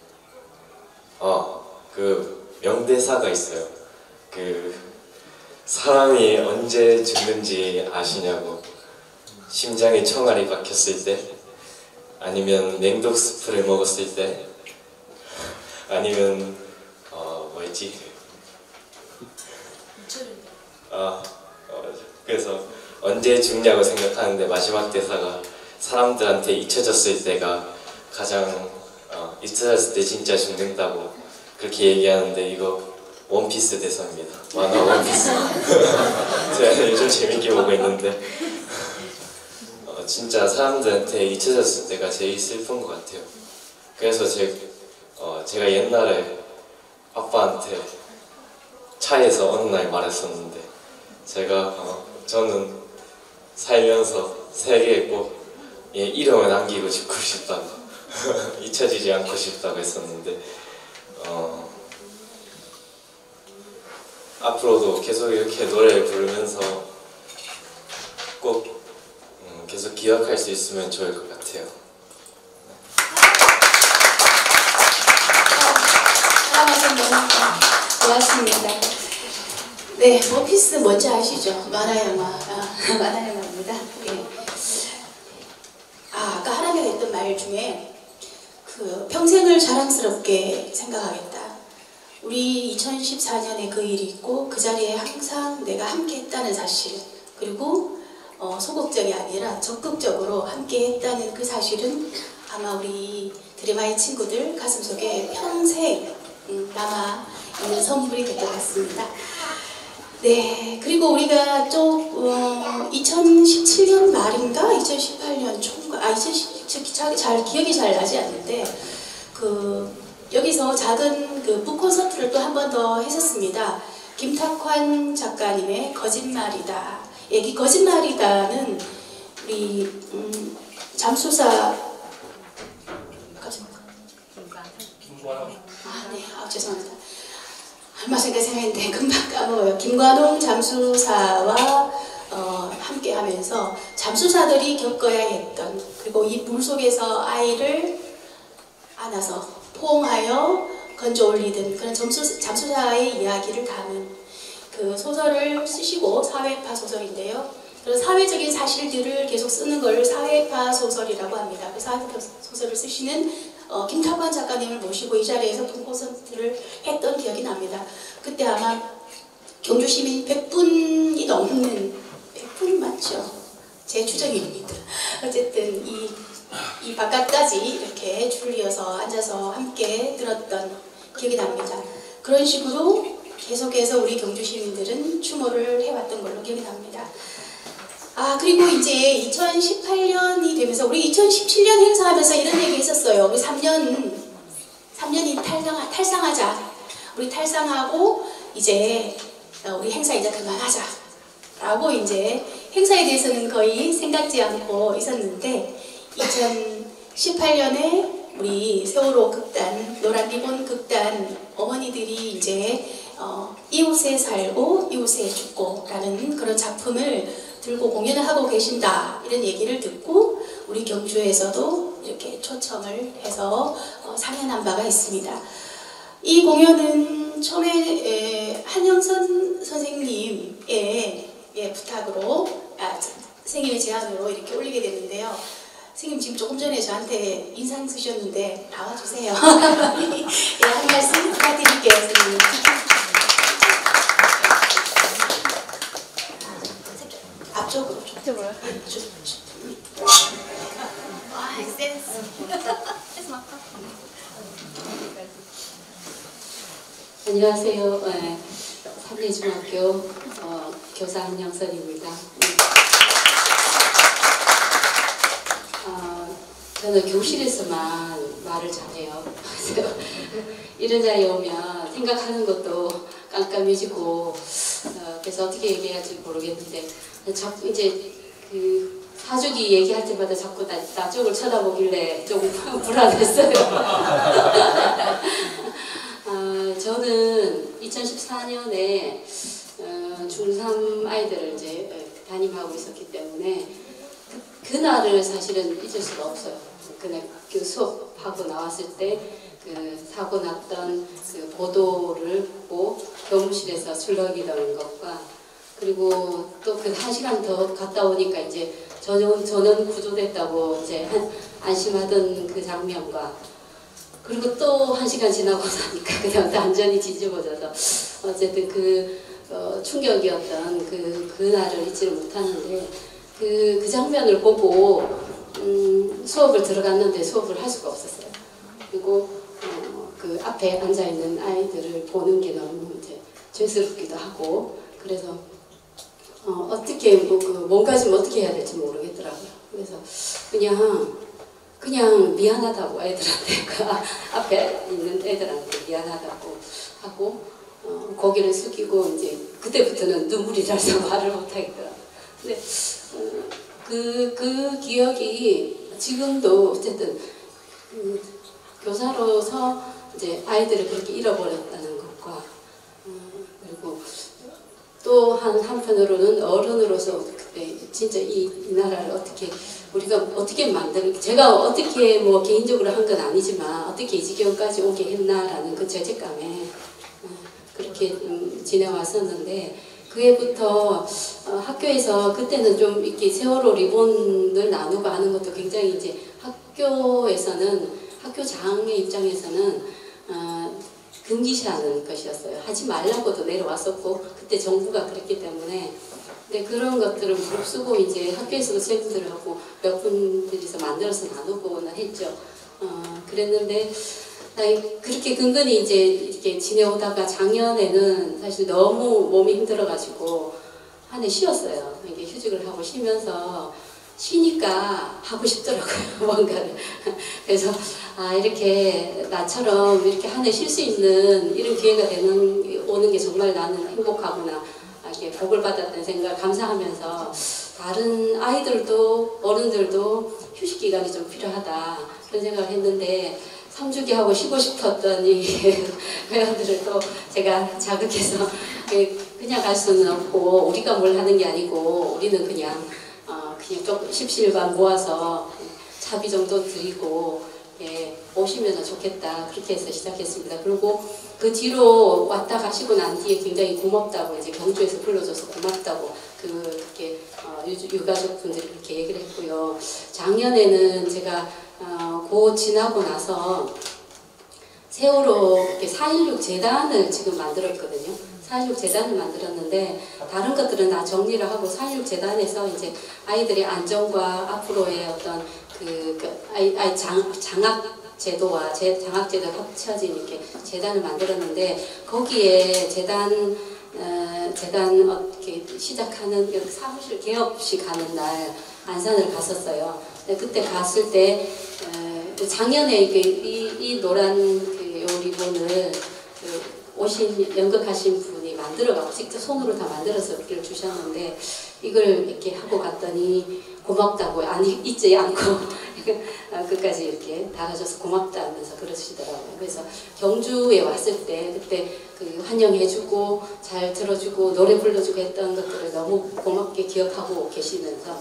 [SPEAKER 9] 그 명대사가 있어요. 그 사람이 언제 죽는지 아시냐고. 심장에 총알이 박혔을 때, 아니면 냉동 스프를 먹었을 때, 아니면 뭐였지? 그래서 언제 죽냐고 생각하는데 마지막 대사가 사람들한테 잊혀졌을 때가 가장 잊혀졌을 때 진짜 죽는다고 그렇게 얘기하는데, 이거 원피스 대사입니다. 만화 원피스. 제가 요즘 재밌게 보고 있는데 진짜 사람들한테 잊혀졌을 때가 제일 슬픈 것 같아요. 그래서 제가 옛날에 아빠한테 차에서 어느 날 말했었는데, 저는 살면서 세계에 꼭 이름을 남기고 싶고 싶다고 잊혀지지 않고 싶다고 했었는데, 앞으로도 계속 이렇게 노래를 부르면서 꼭 계속 기억할 수 있으면 좋을 것 같아요.
[SPEAKER 1] 고맙습니다. 네, 원피스 뭔지 아시죠? 만화 영화, 만화 영화입니다. 예. 아까 하람이가 했던 말 중에 평생을 자랑스럽게 생각하겠다. 우리 2014년에 그 일이 있고 그 자리에 항상 내가 함께 했다는 사실, 그리고 소극적이 아니라 적극적으로 함께 했다는 그 사실은 아마 우리 드라마의 친구들 가슴속에 평생 남아있는 선물이 될 것 같습니다. 네, 그리고 우리가 좀 2017년 말인가 2018년 초인가, 잘 기억이 잘 나지 않는데 여기서 작은 북콘서트를 또 한 번 더 했었습니다. 김탁환 작가님의 거짓말이다. 이 거짓말이다는 우리 잠수사 죄송합니다. 얼마 전에 생각했는데 금방 까먹어요. 김관홍 잠수사와 함께 하면서 잠수사들이 겪어야 했던, 그리고 이 물속에서 아이를 안아서 포옹하여 건져 올리던 그런 잠수사의 이야기를 담은 그 소설을 쓰시고, 사회파 소설인데요. 그런 사회적인 사실들을 계속 쓰는 걸 사회파 소설이라고 합니다. 그 사회파 소설을 쓰시는 김탁환 작가님을 모시고 이 자리에서 콘서트를 했던 기억이 납니다. 그때 아마 경주 시민 100분이 넘는, 100분 맞죠? 제 추정입니다. 어쨌든 이 바깥까지 이렇게 줄 이어서 앉아서 함께 들었던 기억이 납니다. 그런 식으로 계속해서 우리 경주 시민들은 추모를 해왔던 걸로 기억이 납니다. 그리고 이제 2018년이 되면서 우리 2017년 행사하면서 이런 얘기 했었어요. 우리 3년이 탈상하자. 우리 탈상하고 이제 우리 행사 이제 그만하자. 라고 이제 행사에 대해서는 거의 생각지 않고 있었는데, 2018년에 우리 세월호 극단, 노란 리본 극단 어머니들이 이제 이웃에 살고 이웃에 죽고 라는 그런 작품을 들고 공연을 하고 계신다, 이런 얘기를 듣고 우리 경주에서도 이렇게 초청을 해서 상연한 바가 있습니다. 이 공연은 처음에 한영선 선생님의 부탁으로, 선생님의 제안으로 이렇게 올리게 됐는데요. 선생님 지금 조금 전에 저한테 인상 쓰셨는데 나와주세요. 예, 한 말씀 부탁드릴게요, 선생님. 앞쪽으로 좀.
[SPEAKER 3] 이쪽으로요?
[SPEAKER 1] 센스.
[SPEAKER 6] 안녕하세요. 삼리중학교 교사 한영선입니다. 저는 교실에서만 말을 잘해요. 그래서 이런 자리에 오면 생각하는 것도 깜깜해지고, 그래서 어떻게 얘기해야 할지 모르겠는데, 자꾸 이제 그 사주기 얘기할 때마다 자꾸 나 쪽을 쳐다보길래 조금 불안했어요. 저는 2014년에 중3 아이들을 이제 담임하고 있었기 때문에 그날을 사실은 잊을 수가 없어요. 그날 그 수업하고 나왔을 때 그 사고 났던 그 보도를 보고 교무실에서 술렁이던 것과
[SPEAKER 10] 그리고 또 그 1시간 더 갔다 오니까 이제 저는 구조됐다고 이제 안심하던 그 장면과, 그리고 또 1시간 지나고 나니까 그다음 완전히 뒤집어져서 어쨌든 그 충격이었던 그날을 잊지를 못하는데, 그 장면을 보고 수업을 들어갔는데 수업을 할 수가 없었어요. 그리고 그 앞에 앉아 있는 아이들을 보는 게 너무 이제 죄스럽기도 하고, 그래서 어떻게 뭔가 좀 어떻게 해야 될지 모르겠더라고요. 그래서 그냥 미안하다고 애들한테, 그 앞에 있는 애들한테 미안하다고 하고 고개를 숙이고, 이제 그때부터는 눈물이 나서 말을 못 하겠더라고요. 근데 그 기억이 지금도 어쨌든 교사로서 이제 아이들을 그렇게 잃어버렸다는 것과, 그리고 또 한편으로는 어른으로서 그때 진짜 이 나라를 어떻게 우리가 어떻게 만드는, 제가 어떻게 뭐 개인적으로 한 건 아니지만 어떻게 이 지경까지 오게 했나라는 그 죄책감에 그렇게 지내왔었는데, 그해부터 학교에서 그때는 좀 이렇게 세월호 리본을 나누고 하는 것도 굉장히 이제 학교에서는, 학교장의 입장에서는 금기시하는 것이었어요. 하지 말라고도 내려왔었고, 그때 정부가 그랬기 때문에. 근데 그런 것들을 무릅쓰고 이제 학교에서도 쌤들하고 몇 분들이서 만들어서 나누고는 했죠. 그랬는데 그렇게 근근히 이제 이렇게 지내오다가 작년에는 사실 너무 몸이 힘들어가지고 한 해 쉬었어요. 이게 휴직을 하고 쉬면서 쉬니까 하고 싶더라고요, 뭔가를. 그래서 이렇게 나처럼 이렇게 한 해 쉴 수 있는 이런 기회가 오는 게 정말 나는 행복하구나, 이렇게 복을 받았다는 생각을 감사하면서, 다른 아이들도 어른들도 휴식 기간이 좀 필요하다 그런 생각을 했는데, 3주기 하고 쉬고 싶었던 이 회원들을 또 제가 자극해서 그냥 갈 수는 없고, 우리가 뭘 하는 게 아니고 우리는 그냥 조금 십시일반 모아서 차비 정도 드리고 오시면 좋겠다, 그렇게 해서 시작했습니다. 그리고 그 뒤로 왔다 가시고 난 뒤에 굉장히 고맙다고, 이제 경주에서 불러줘서 고맙다고 그렇게 유가족분들이 그렇게 얘기를 했고요. 작년에는 제가 고 지나고 나서 세월호 4.16 재단을 지금 만들었거든요. 4.16 재단을 만들었는데, 다른 것들은 다 정리를 하고 4.16 재단에서 이제 아이들의 안전과 앞으로의 어떤 장학제도와 장학제도가 합쳐진 이렇게 재단을 만들었는데, 거기에 재단 이렇게 시작하는 사무실 개업식 하는 날 안산을 갔었어요. 그때 갔을 때 작년에 이 노란 요 리본을 연극하신 분이 만들어가고 직접 손으로 다 만들어서 이렇게 주셨는데, 이걸 이렇게 하고 갔더니 고맙다고, 잊지 않고 끝까지 이렇게 달아줘서 고맙다면서 그러시더라고요. 그래서 경주에 왔을 때 그때 환영해주고 잘 들어주고 노래 불러주고 했던 것들을 너무 고맙게 기억하고 계시면서,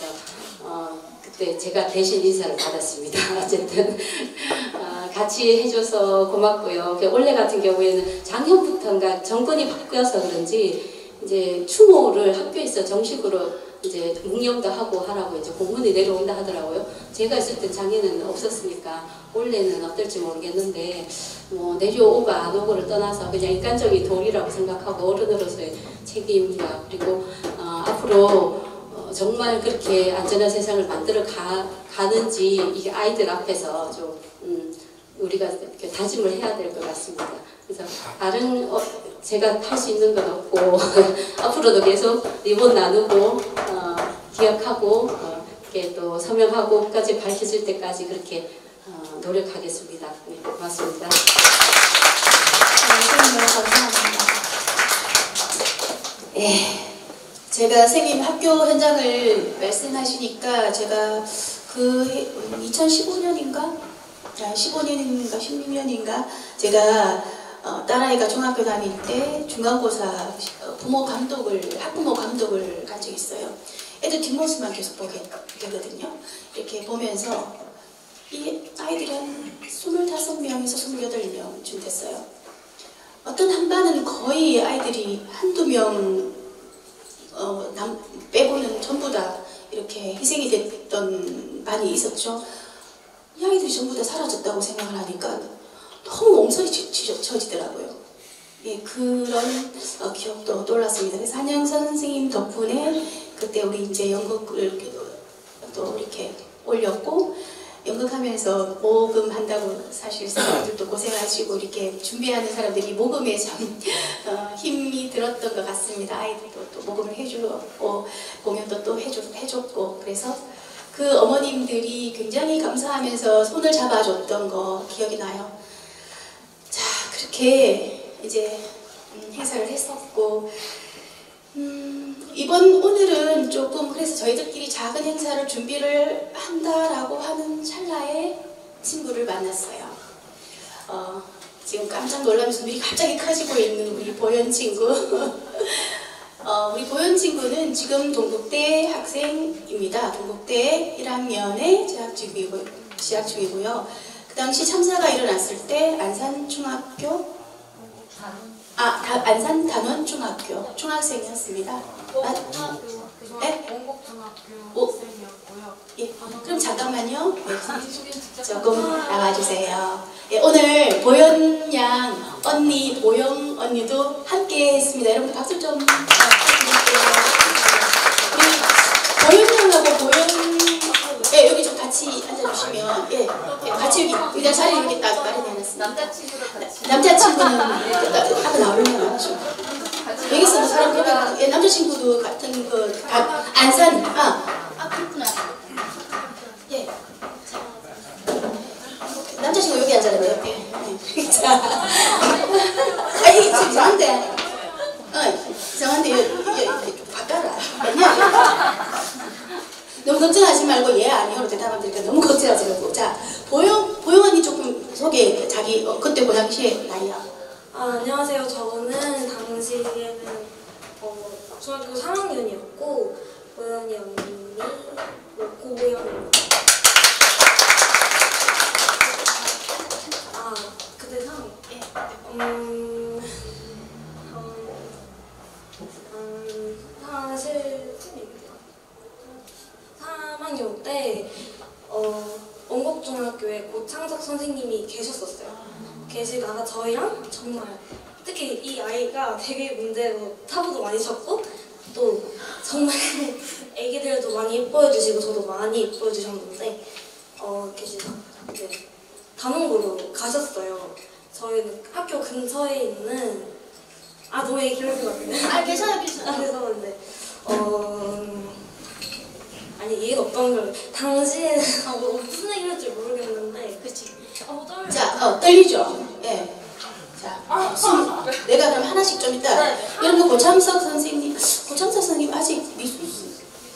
[SPEAKER 10] 그때 제가 대신 인사를 받았습니다. 어쨌든 같이 해줘서 고맙고요. 원래 같은 경우에는 작년부터인가 정권이 바뀌어서 그런지 이제 추모를 학교에서 정식으로 이제 묵념도 하고 하라고 이제 공문이 내려온다 하더라고요. 제가 있을 때 작년에는 없었으니까 올해는 어떨지 모르겠는데, 뭐 내려오고 안 오고를 떠나서 그냥 인간적인 도리라고 생각하고, 어른으로서의 책임과, 그리고 앞으로 정말 그렇게 안전한 세상을 만들어 가는지 이게 아이들 앞에서 좀 우리가 이렇게 다짐을 해야 될 것 같습니다. 그래서 다른 제가 할 수 있는 건 없고 앞으로도 계속 리본 나누고 기억하고 이렇게 또 서명하고 끝까지 밝혀질 때까지 그렇게 노력하겠습니다. 네, 고맙습니다.
[SPEAKER 1] 선생님 감사합니다. 제가 선생님 학교 현장을 말씀하시니까 제가 그 2015년인가 15년인가 16년인가 제가 딸아이가 중학교 다닐 때 중간고사 학부모 감독을 간 적이 있어요. 애들 뒷모습만 계속 보게 되거든요. 이렇게 보면서 이 아이들이 한 25명에서 28명쯤 됐어요. 어떤 한 반은 거의 아이들이 한두 명 빼고는 전부 다 이렇게 희생이 됐던 반이 있었죠. 이 아이들이 전부 다 사라졌다고 생각을 하니까 너무 몸서리 쳐지더라고요. 예, 그런 기억도 떠올랐습니다. 그래서 한영선 선생님 덕분에 그때 우리 이제 연극을 또 이렇게 올렸고, 연극하면서 모금한다고 사실 사람들도 고생하시고 이렇게 준비하는 사람들이 모금에 참 힘이 들었던 것 같습니다. 아이들도 또 모금을 해주고 공연도 또 해줬고, 그래서 그 어머님들이 굉장히 감사하면서 손을 잡아줬던 거 기억이 나요. 자, 그렇게 이제 행사를 했었고, 오늘은 조금 그래서 저희들끼리 작은 행사를 준비를 한다라고 하는 찰나에 친구를 만났어요. 지금 깜짝 놀라면서 눈이 갑자기 커지고 있는 우리 보현 친구. 우리 보현 친구는 지금 동국대 학생입니다. 동국대 1학년에 재학 중이고요. 그 당시 참사가 일어났을 때 안산중학교, 안산 단원중학교 중학생이었습니다. 네?
[SPEAKER 3] 원곡중학교 학생이었고요.
[SPEAKER 1] 예, 그럼 잠깐만요. 네, 조금 나와주세요. 예, 오늘 보현 양 언니, 보영 언니도 함께 했습니다. 여러분 박수 좀 부탁드릴게요. 우리 보현 양하고 보영, 예, 여기 좀 같이 앉아주시면, 예, 같이 여기 의자 자리 이렇게 딱 마련해놨습니다. 남자친구는 아까 나오려면 나오죠. 여기서도 사람 고백, 예, 남자친구도 같은 안산, 그렇구나. 예. 남자친구 여기 앉아야 돼, 옆에. 자. 아니, 이상한데. 이상한데, 바꿔라. 너무 걱정하지 말고, 예, 아니요로 대답하면 되니까 너무 걱정하지 말고. 자, 보영 언니 조금 소개, 자기, 그때 그 당시에 나이야.
[SPEAKER 11] 안녕하세요. 저는 당시에는 중학교 3학년이었고 보현이 언니 고보현입니다. 그때 3학년. 사실 3학년 때 원곡중학교에 고창석 선생님이 계셨었어요. 계시다가 저희랑 정말 특히 이 아이가 되게 문제로 타부도 많이 쳤고 또 정말 애기들도 많이 예뻐해 주시고 저도 많이 예뻐해 주셨는데 계시다 이제 단원고로 가셨어요. 저희는 학교 근처에 있는 너무 얘기 길어진 것 같은데
[SPEAKER 1] 괜찮아요.
[SPEAKER 11] 그래서 근데 아니 얘기가 없던 걸 당시에 무슨 얘기를 할지 모르겠는데
[SPEAKER 1] 그치.
[SPEAKER 11] 떨려.
[SPEAKER 1] 자, 떨리죠? 예. 자, 내가 그럼 하나씩 좀 이따.
[SPEAKER 11] 네.
[SPEAKER 1] 여러분, 고창석 선생님 아직 미수수.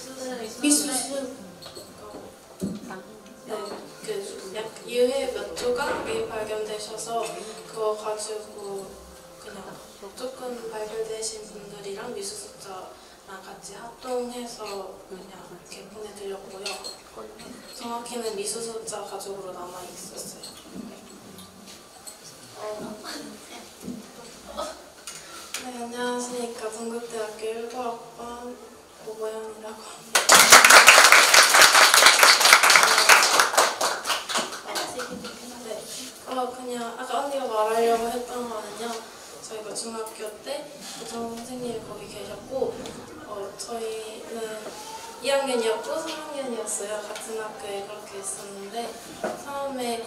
[SPEAKER 3] 네, 약 2회 몇 조각이 발견되셔서 그거 가지고 그냥 조금 발견되신 분들이랑 미수습자랑 같이 합동해서 그냥 이렇게 보내드렸고요. 정확히는 미수습자 가족으로 남아 있었어요. 네, 안녕하십니까. 동국대학교 1호학번 고보현이라고 합니다. 그냥 아까 언니가 말하려고 했던 거는요. 저희가 중학교 때 교장 선생님이 거기 계셨고 저희는 2학년이었고 3학년이었어요. 같은 학교에 그렇게 있었는데 처음에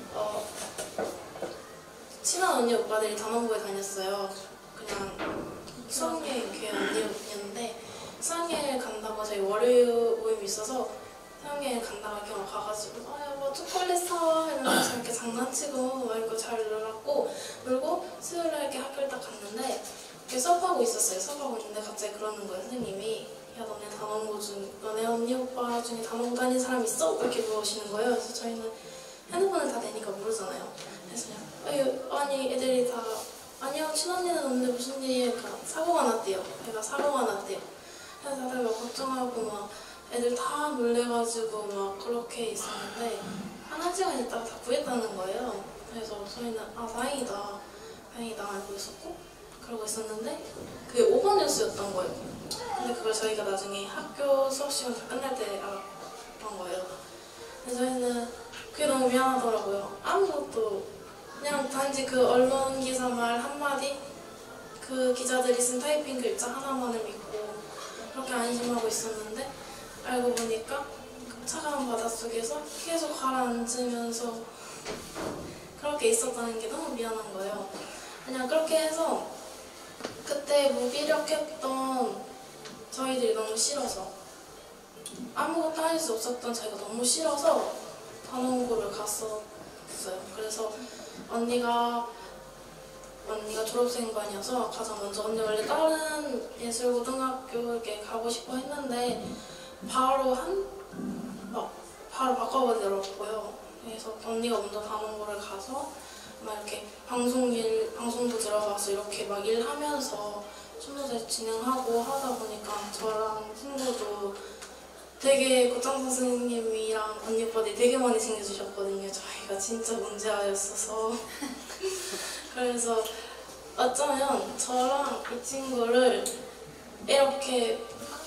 [SPEAKER 3] 친한 언니 오빠들이 단원고에 다녔어요. 그냥 수학여행 교회 언니였는데 수학여행을 간다고 저희 월요일 모임이 있어서 수학여행 간다고 이렇게 막 가가지고 뭐 초콜릿 사 이러면서 이렇게 장난치고 막 이렇게 잘 놀았고 그리고 수요일날 이렇게 학교를 딱 갔는데 이렇게 수업하고 있었어요. 수업하고 있는데 갑자기 그러는 거예요. 선생님이 야 너네 언니 오빠 중에 단원고 다니는 사람 있어? 이렇게 물어보시는 거예요. 그래서 저희는 핸드폰을 다 내니까 모르잖아요. 그래서 아니 애들이 다 아니요 친언니는 없는데 무슨 일이에요? 그러니까 사고가 났대요. 애가 사고가 났대요. 그래서 다들 막 걱정하고 막 애들 다 놀래가지고 막 그렇게 있었는데 한 시간 있다가 다 구했다는 거예요. 그래서 저희는 다행이다 알고 있었고 그러고 있었는데 그게 오버뉴스였던 거예요.
[SPEAKER 11] 근데 그걸 저희가 나중에 학교 수업 시간 다 끝날 때 알았던 거예요. 근데 저희는 그게 너무 미안하더라고요. 아무것도 그냥 단지 그 언론 기사 말 한마디, 그 기자들이 쓴 타이핑 글자 하나만을 믿고 그렇게 안심하고 있었는데 알고 보니까 그 차가운 바닷속에서 계속 가라앉으면서 그렇게 있었다는 게 너무 미안한 거예요. 그냥 그렇게 해서 그때 무기력했던 저희들이 너무 싫어서, 아무것도 할 수 없었던 저희가 너무 싫어서 단원고를 갔었어요. 그래서 언니가 졸업생반이어서 가장 먼저 언니 원래 다른 예술고등학교에 가고 싶어 했는데 바로 바꿔버리더라고요. 그래서 언니가 먼저 단원고를 가서 막 이렇게 방송도 들어가서 이렇게 막 일하면서 춤도제 진행하고 하다 보니까 저랑 친구도 되게 고창 선생님이랑 언니 오빠들이 되게 많이 챙겨주셨거든요. 저희가 진짜 문제아였어서. 그래서 어쩌면 저랑 이 친구를 이렇게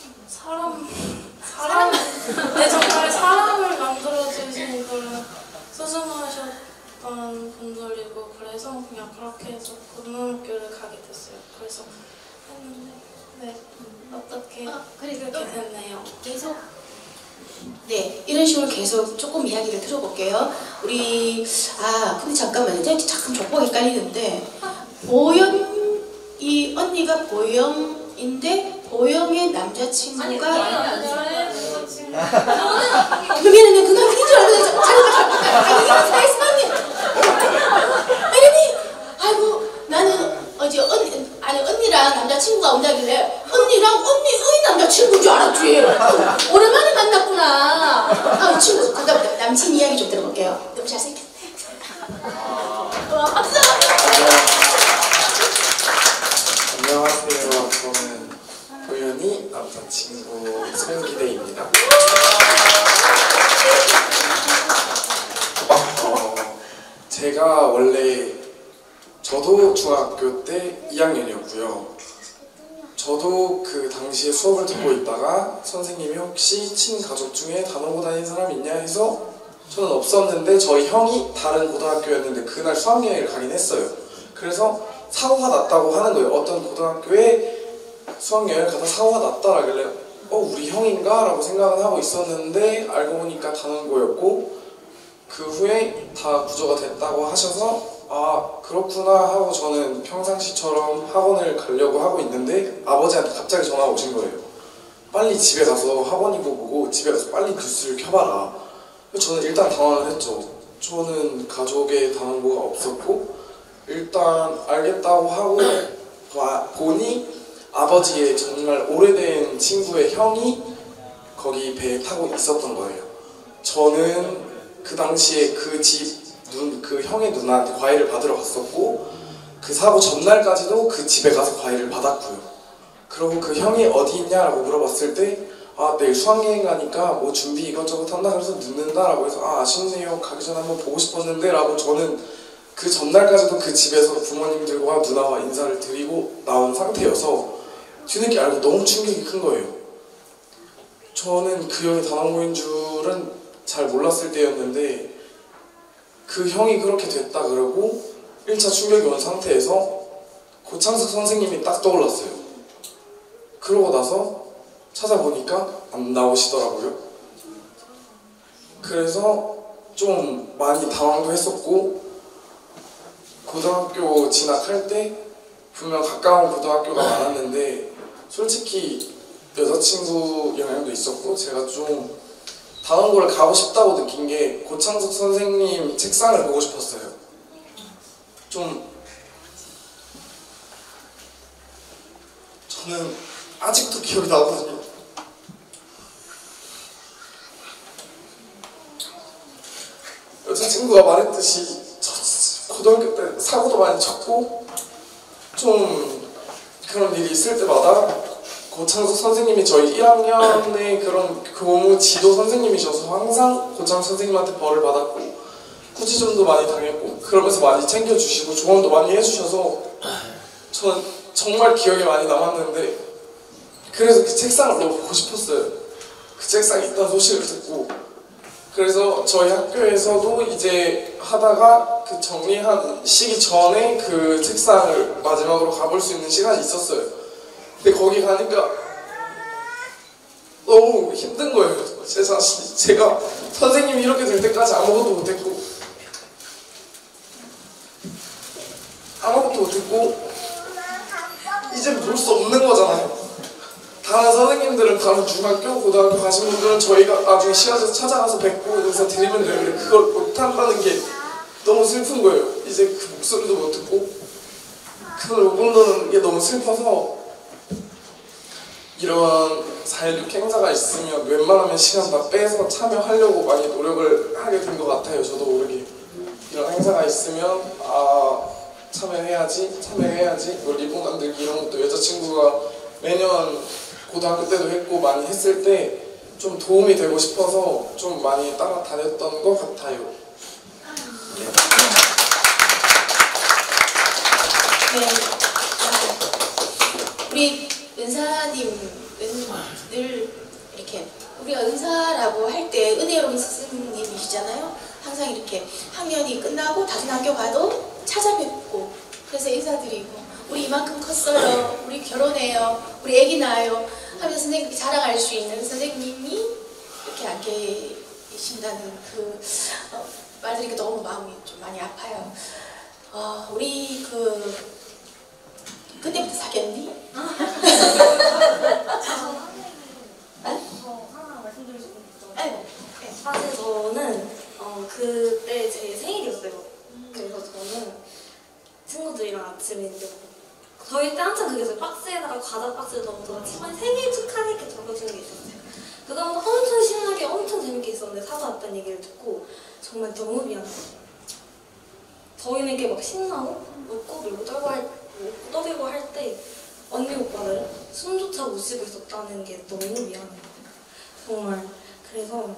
[SPEAKER 11] 네, 정말 사람을 만들어주신 그런 소중하셨던 분들이고, 그래서 그냥 그렇게 해서 고등학교를 가게 됐어요. 그래서 했는데 네, 어떻게 그렇게 됐네요.
[SPEAKER 1] 계속 이런 식으로 계속 조금 이야기를 들어볼게요. 근데 잠깐만요. 잠깐 족보가 헷갈리는데, 이 언니가 보영인데 보영의 남자친구가 그러면은 그거 아닌 줄 알고 아이고 나는 어제 언니랑 남자친구가 온다길래 언니의 남자친구인 줄 알았지. 오랜만에 만났구나. 이 친구 잠깐 남친 이야기 좀 들어볼게요. 너무 잘생겼네. 박수.
[SPEAKER 12] 안녕하세요. 저는 도연이 남자친구 송기대입니다. 제가 원래 저도 중학교 때 2학년이었고요. 저도 그 당시에 수업을 듣고 있다가 선생님이 혹시 친가족 중에 단원고 다니는 사람 있냐 해서 저는 없었는데 저희 형이 다른 고등학교였는데 그날 수학여행을 가긴 했어요. 그래서 사고가 났다고 하는 거예요. 어떤 고등학교에 수학여행을 가다 사고가 났다라길래 우리 형인가? 라고 생각은 하고 있었는데 알고 보니까 단원고였고, 그 후에 다 구조가 됐다고 하셔서 그렇구나 하고 저는 평상시처럼 학원을 가려고 하고 있는데 아버지한테 갑자기 전화가 오신 거예요. 빨리 집에 가서 학원이고 뭐고 집에 가서 빨리 뉴스를 켜봐라. 저는 일단 당황을 했죠. 저는 가족에 단원고가 없었고, 일단 알겠다고 하고 보니 아버지의 정말 오래된 친구의 형이 거기 배에 타고 있었던 거예요. 저는 그 당시에 그 형의 누나한테 과일을 받으러 갔었고, 그 사고 전날까지도 그 집에 가서 과일을 받았고요. 그리고 그 형이 어디 있냐라고 물어봤을 때 내일 수학여행 가니까 뭐 준비 이것저것 한다 그래서 늦는다라고 해서 아쉽네요. 가기 전에 한번 보고 싶었는데 라고 저는 그 전날까지도 그 집에서 부모님들과 누나와 인사를 드리고 나온 상태여서 뒤늦게 알고 너무 충격이 큰 거예요. 저는 그 형이 단원고인 줄은 잘 몰랐을 때였는데 그 형이 그렇게 됐다 그러고 1차 충격이 온 상태에서 고창석 선생님이 딱 떠올랐어요. 그러고 나서 찾아보니까 안 나오시더라고요. 그래서 좀 많이 당황도 했었고, 고등학교 진학할 때 분명 가까운 고등학교가 많았는데 솔직히 여자친구 영향도 있었고 제가 좀 단원고를 가고 싶다고 느낀 게 고창석 선생님 책상을 보고 싶었어요. 저는 아직도 기억이 나거든요. 여자친구가 말했듯이 고등학교 때 사고도 많이 쳤고 좀 그런 일이 있을 때마다 고창석 선생님이 저희 1학년의 그런 교무 지도 선생님이셔서 항상 고창석 선생님한테 벌을 받았고 꾸지점도 많이 당했고 그러면서 많이 챙겨주시고 조언도 많이 해주셔서 저는 정말 기억에 많이 남았는데, 그래서 그 책상을 너무 보고 싶었어요. 그 책상에 있다는 소식을 듣고. 그래서 저희 학교에서도 이제 하다가 그 정리하시기 전에 그 책상을 마지막으로 가볼 수 있는 시간이 있었어요. 근데 거기 가니까 너무 힘든 거예요. 제 자신이. 제가 선생님이 이렇게 될 때까지 아무것도 못했고 이제 볼 수 없는 거잖아요. 다른 선생님들은 다른 중학교, 고등학교 가신 분들은 저희가 나중에 시간에서 찾아가서 뵙고 인사 드리면 되는데 그걸 못한다는 게 너무 슬픈 거예요. 이제 그 목소리도 못 듣고 그걸 못 본다는 게 너무 슬퍼서 이런 4.16 행사가 있으면 웬만하면 시간 다 빼서 참여하려고 많이 노력을 하게 된 것 같아요. 저도 모르게. 이런 행사가 있으면 참여해야지 뭐 리본 만들기 이런 것도 여자친구가 매년 고등학교 때도 했고 많이 했을 때 좀 도움이 되고 싶어서 좀 많이 따라다녔던 것 같아요.
[SPEAKER 1] 네. 우리 은사님 늘 이렇게 우리가 은사라고 할 때 은혜로운 스승님이시잖아요. 항상 이렇게 학년이 끝나고 다른 학교 가도 찾아뵙고 그래서 인사드리고 우리 이만큼 컸어요. 우리 결혼해요. 우리 애기 낳아요. 하면서 선생님께 자랑할 수 있는 선생님이 이렇게 안 계신다는 그 말들이 너무 마음이 좀 많이 아파요. 우리 그때부터 사귀었니?
[SPEAKER 11] 사실 저는 그때 제 생일이었어요. 그래서 저는 친구들이랑 아침에 이제 저희 때 한참 그게 박스에다가 과자 박스를 넣어서 친구의 생일 축하 이렇게 적어주는 게 있었어요. 그거는 엄청 신나게 엄청 재밌게 있었는데 사과왔다는 얘기를 듣고 정말 너무 미안해요. 저희는 이렇게 막 신나고 웃고 밀고 떠들고 할 때 언니 오빠들 숨조차 못 쉬고 있었다는 게 너무 미안해요. 정말 그래서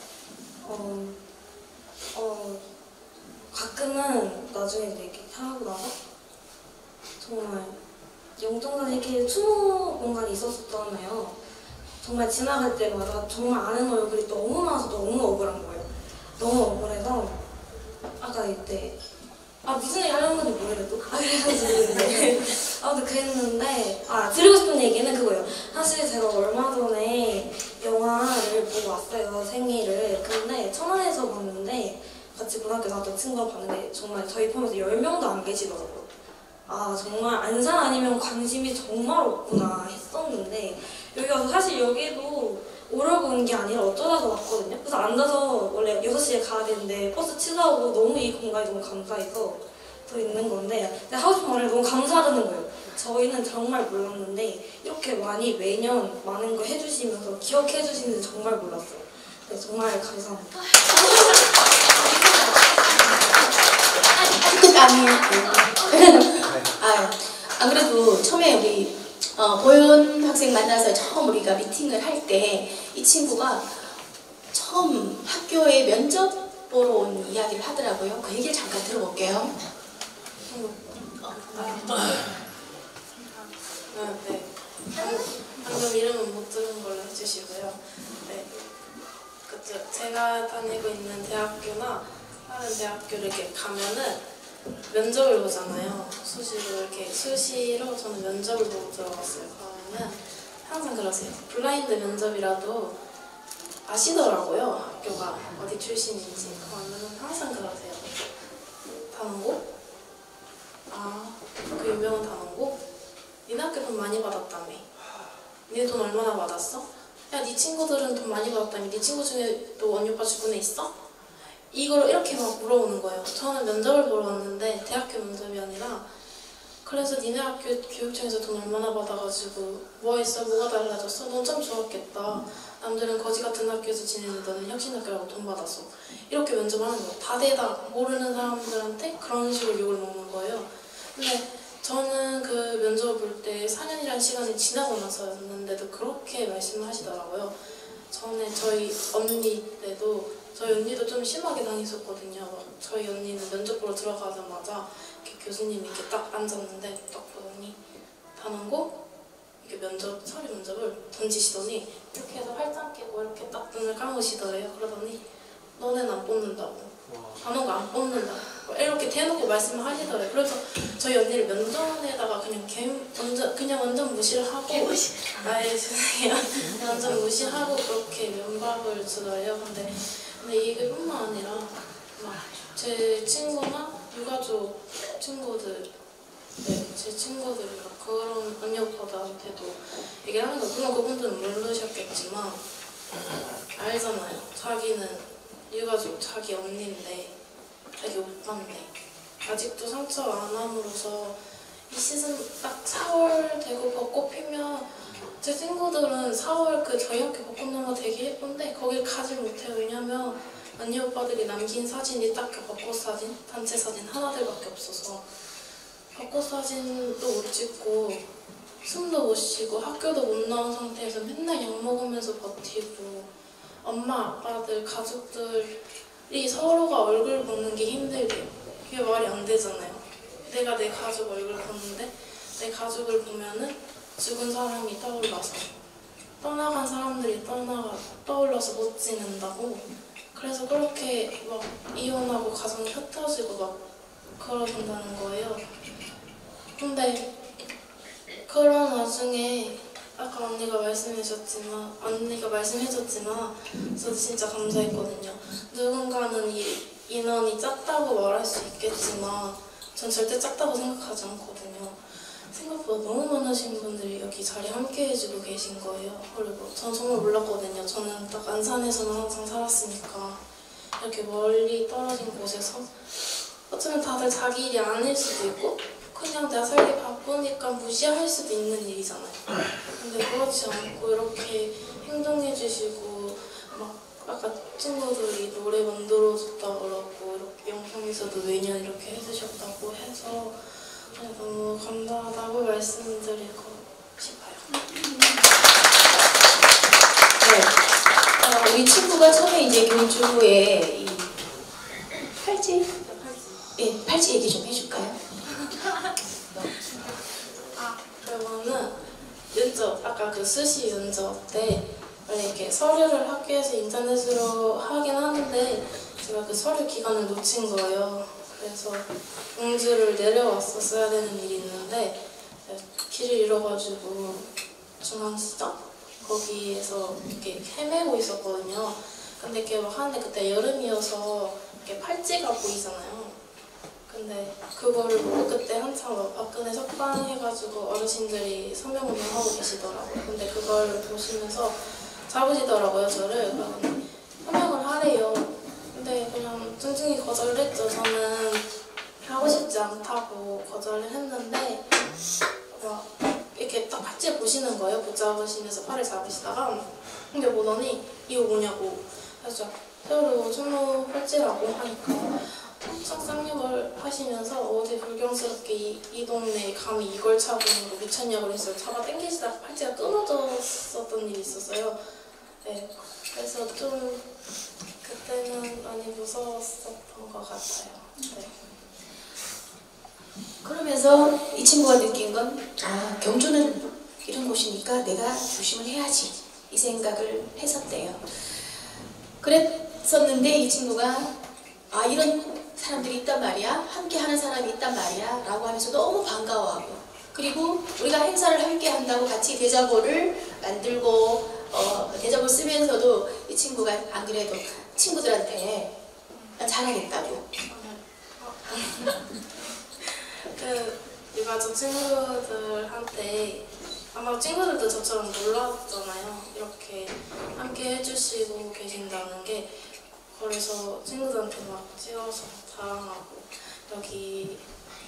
[SPEAKER 11] 가끔은 나중에 이렇게 하고 나서 정말 영정산 이렇게 추모 공간이 있었었잖아요. 정말 지나갈 때마다 정말 아는 얼굴이 너무 많아서 너무 억울한 거예요. 너무 억울해서 아까 이때 무슨 얘기 하려는 건지 모르겠고 그래가지고 아무튼 그랬는데 드리고 싶은 얘기는 그거예요. 사실 제가 얼마 전에 영화를 보고 왔어요. 생일을. 근데 천안에서 봤는데 같이 고등학교 나왔던 친구가 봤는데 정말 저희 포함해서 10명도 안 계시더라고요. 정말 안산 아니면 관심이 정말 없구나 했었는데 여기 와서 사실 여기도 오려고 온 게 아니라 어쩌다가 왔거든요. 그래서 앉아서 원래 6시에 가야 되는데 버스 취소하고 너무 이 공간이 너무 감사해서 더 있는 건데 하고 싶은 말을 너무 감사하다는 거예요. 저희는 정말 몰랐는데 이렇게 많이 매년 많은 거 해주시면서 기억해 주시는지 정말 몰랐어요. 네, 정말 감사합니다.
[SPEAKER 1] 아직도 아니에요. 안 그래도 처음에 우리 보현 학생 만나서 처음 우리가 미팅을 할 때 이 친구가 처음 학교에 면접 보러 온 이야기를 하더라고요. 그 얘기를 잠깐 들어볼게요.
[SPEAKER 3] 네. 방금 이름은 못 들은 걸로 해주시고요. 네. 그쵸. 제가 다니고 있는 대학교나 다른 대학교를 이렇게 가면은 면접을 보잖아요. 수시로 저는 면접을 보고 들어갔어요. 그러면은 항상 그러세요. 블라인드 면접이라도 아시더라고요. 학교가 어디 출신인지. 그러면은 항상 그러세요. 단원고? 그 유명한 단원고? 니네 학교 돈 많이 받았다며. 니네 돈 얼마나 받았어? 야, 니 친구들은 돈 많이 받았다며. 니 친구 중에 또 언니 오빠 주군 애 있어? 이걸 이렇게 막 물어보는 거예요. 저는 면접을 보러 왔는데 대학교 면접이 아니라 그래서 니네 학교 교육청에서 돈 얼마나 받아가지고 뭐 했어? 뭐가 달라졌어? 넌 참 좋았겠다. 남들은 거지 같은 학교에서 지내는데 너는 혁신학교라고 돈 받았어. 이렇게 면접을 하는 거예요. 다대다 모르는 사람들한테 그런 식으로 욕을 먹는 거예요. 근데 저는 그 면접을 볼 때 4년이라는 시간이 지나고 나서였는데도 그렇게 말씀을 하시더라고요. 전에 저희 언니 때도 저희 언니도 좀 심하게 당했었거든요. 저희 언니는 면접 보러 들어가자마자 이렇게 교수님이 이렇게 딱 앉았는데 딱 보더니 단원고?
[SPEAKER 11] 이렇게 서류 면접을 던지시더니 이렇게 해서 팔짱 끼고 이렇게 딱 눈을 감으시더래요. 그러더니 너네는 안 뽑는다고. 단호가 안 뽑는다고. 이렇게 대놓고 말씀을 하시더래요. 그래서 저희 언니를 면전에다가 그냥 완전 무시를 하고 아예 죄송해요. 완전 무시하고 그렇게 면박을 주더래요. 근데 이게 뿐만 아니라 막 제 친구나 유가족 친구들 제 친구들이랑 그런 언니 오빠들한테도 얘기를 하는 거 물론 그분들은 모르셨겠지만 알잖아요. 자기는 유가족 자기 언니인데 자기 오빠인데 아직도 상처 안 함으로써 이 시즌 딱 4월 되고 벚꽃 피면 제 친구들은 4월 저희 학교 벚꽃나무 되게 예쁜데 거길 가지 못해요. 왜냐면 언니 오빠들이 남긴 사진이 딱 그 벚꽃 사진, 단체 사진 하나들밖에 없어서 벚꽃 사진도 못 찍고 숨도 못 쉬고 학교도 못 나온 상태에서 맨날 약 먹으면서 버티고 엄마, 아빠들, 가족들이 서로가 얼굴 보는 게 힘들대요. 그게 말이 안 되잖아요. 내가 내 가족 얼굴 보는데 내 가족을 보면은 죽은 사람이 떠올라서 떠나간 사람들이 떠올라서 못 지낸다고. 그래서 그렇게 막 이혼하고 가정이 흩어지고 막 그러신다는 거예요. 근데 그런 와중에 아까 언니가 말씀해줬지만 저도 진짜 감사했거든요. 누군가는 이 인원이 작다고 말할 수 있겠지만 전 절대 작다고 생각하지 않거든요. 생각보다 너무 많으신 분들이 여기 자리에 함께 해주고 계신 거예요. 그리고 전 정말 몰랐거든요. 저는 딱 안산에서만 항상 살았으니까 이렇게 멀리 떨어진 곳에서 어쩌면 다들 자기 일이 아닐 수도 있고 그냥 내가 살기 바쁘니까 무시할 수도 있는 일이잖아요. 근데 그렇지 않고 이렇게 행동해 주시고 막 아까 친구들이 노래 만들어줬다 그러고 이렇게 영상에서도 매년 이렇게 해주셨다고 해서 너무 감사하다고 말씀드리고 싶어요.
[SPEAKER 1] 네, 우리 친구가 처음에 이제 교주 후에 이 팔찌? 예, 팔찌 얘기 좀 해줄까요?
[SPEAKER 11] 그거는 면접, 아까 그 수시 면접 때 원래 이렇게 서류를 학교에서 인터넷으로 하긴 하는데 제가 그 서류 기간을 놓친 거예요. 그래서 공주를 내려왔었어야 되는 일이 있는데 길을 잃어가지고 중앙시장 거기에서 이렇게 헤매고 있었거든요. 근데 이렇게 막 하는데 그때 여름이어서 이렇게 팔찌가 보이잖아요. 근데 그거를 보고 그때 한참 박근혜 석방해가지고 어르신들이 서명운동하고 계시더라고요. 근데 그걸 보시면서 잡으시더라고요, 저를. 그러더니 서명을 하래요. 근데 그냥 뚱뚱이 거절을 했죠. 저는 하고 싶지 않다고 거절을 했는데 이렇게 딱 팔찌 보시는 거예요. 붙잡으시면서 팔을 잡으시다가 근데 보더니 이거 뭐냐고 그래서 새로 충무 팔찌라고 하니까 엄청 쌍욕을 하시면서 어제 불경스럽게 이 동네에 감히 이걸 차고 있는 거 미쳤냐고 그랬어요. 잡아 당기시다가 팔찌가 끊어졌었던 일이 있었어요. 네, 그래서 좀 그때는 많이 무서웠었던 것 같아요. 네.
[SPEAKER 1] 그러면서 이 친구가 느낀 건 경주는 이런 곳이니까 내가 조심을 해야지 이 생각을 했었대요. 그랬었는데 이 친구가 이런 사람들이 있단 말이야, 함께 하는 사람이 있단 말이야 라고 하면서 너무 반가워하고 그리고 우리가 행사를 함께 한다고 같이 대자보를 만들고 대자보 쓰면서도 이 친구가 안 그래도 친구들한테 자랑했다고.
[SPEAKER 11] 그 유가족 친구들한테 아마 친구들도 저처럼 몰랐잖아요. 이렇게 함께 해주시고 계신다는 게. 그래서 친구들한테 막 찍어서 자랑하고 여기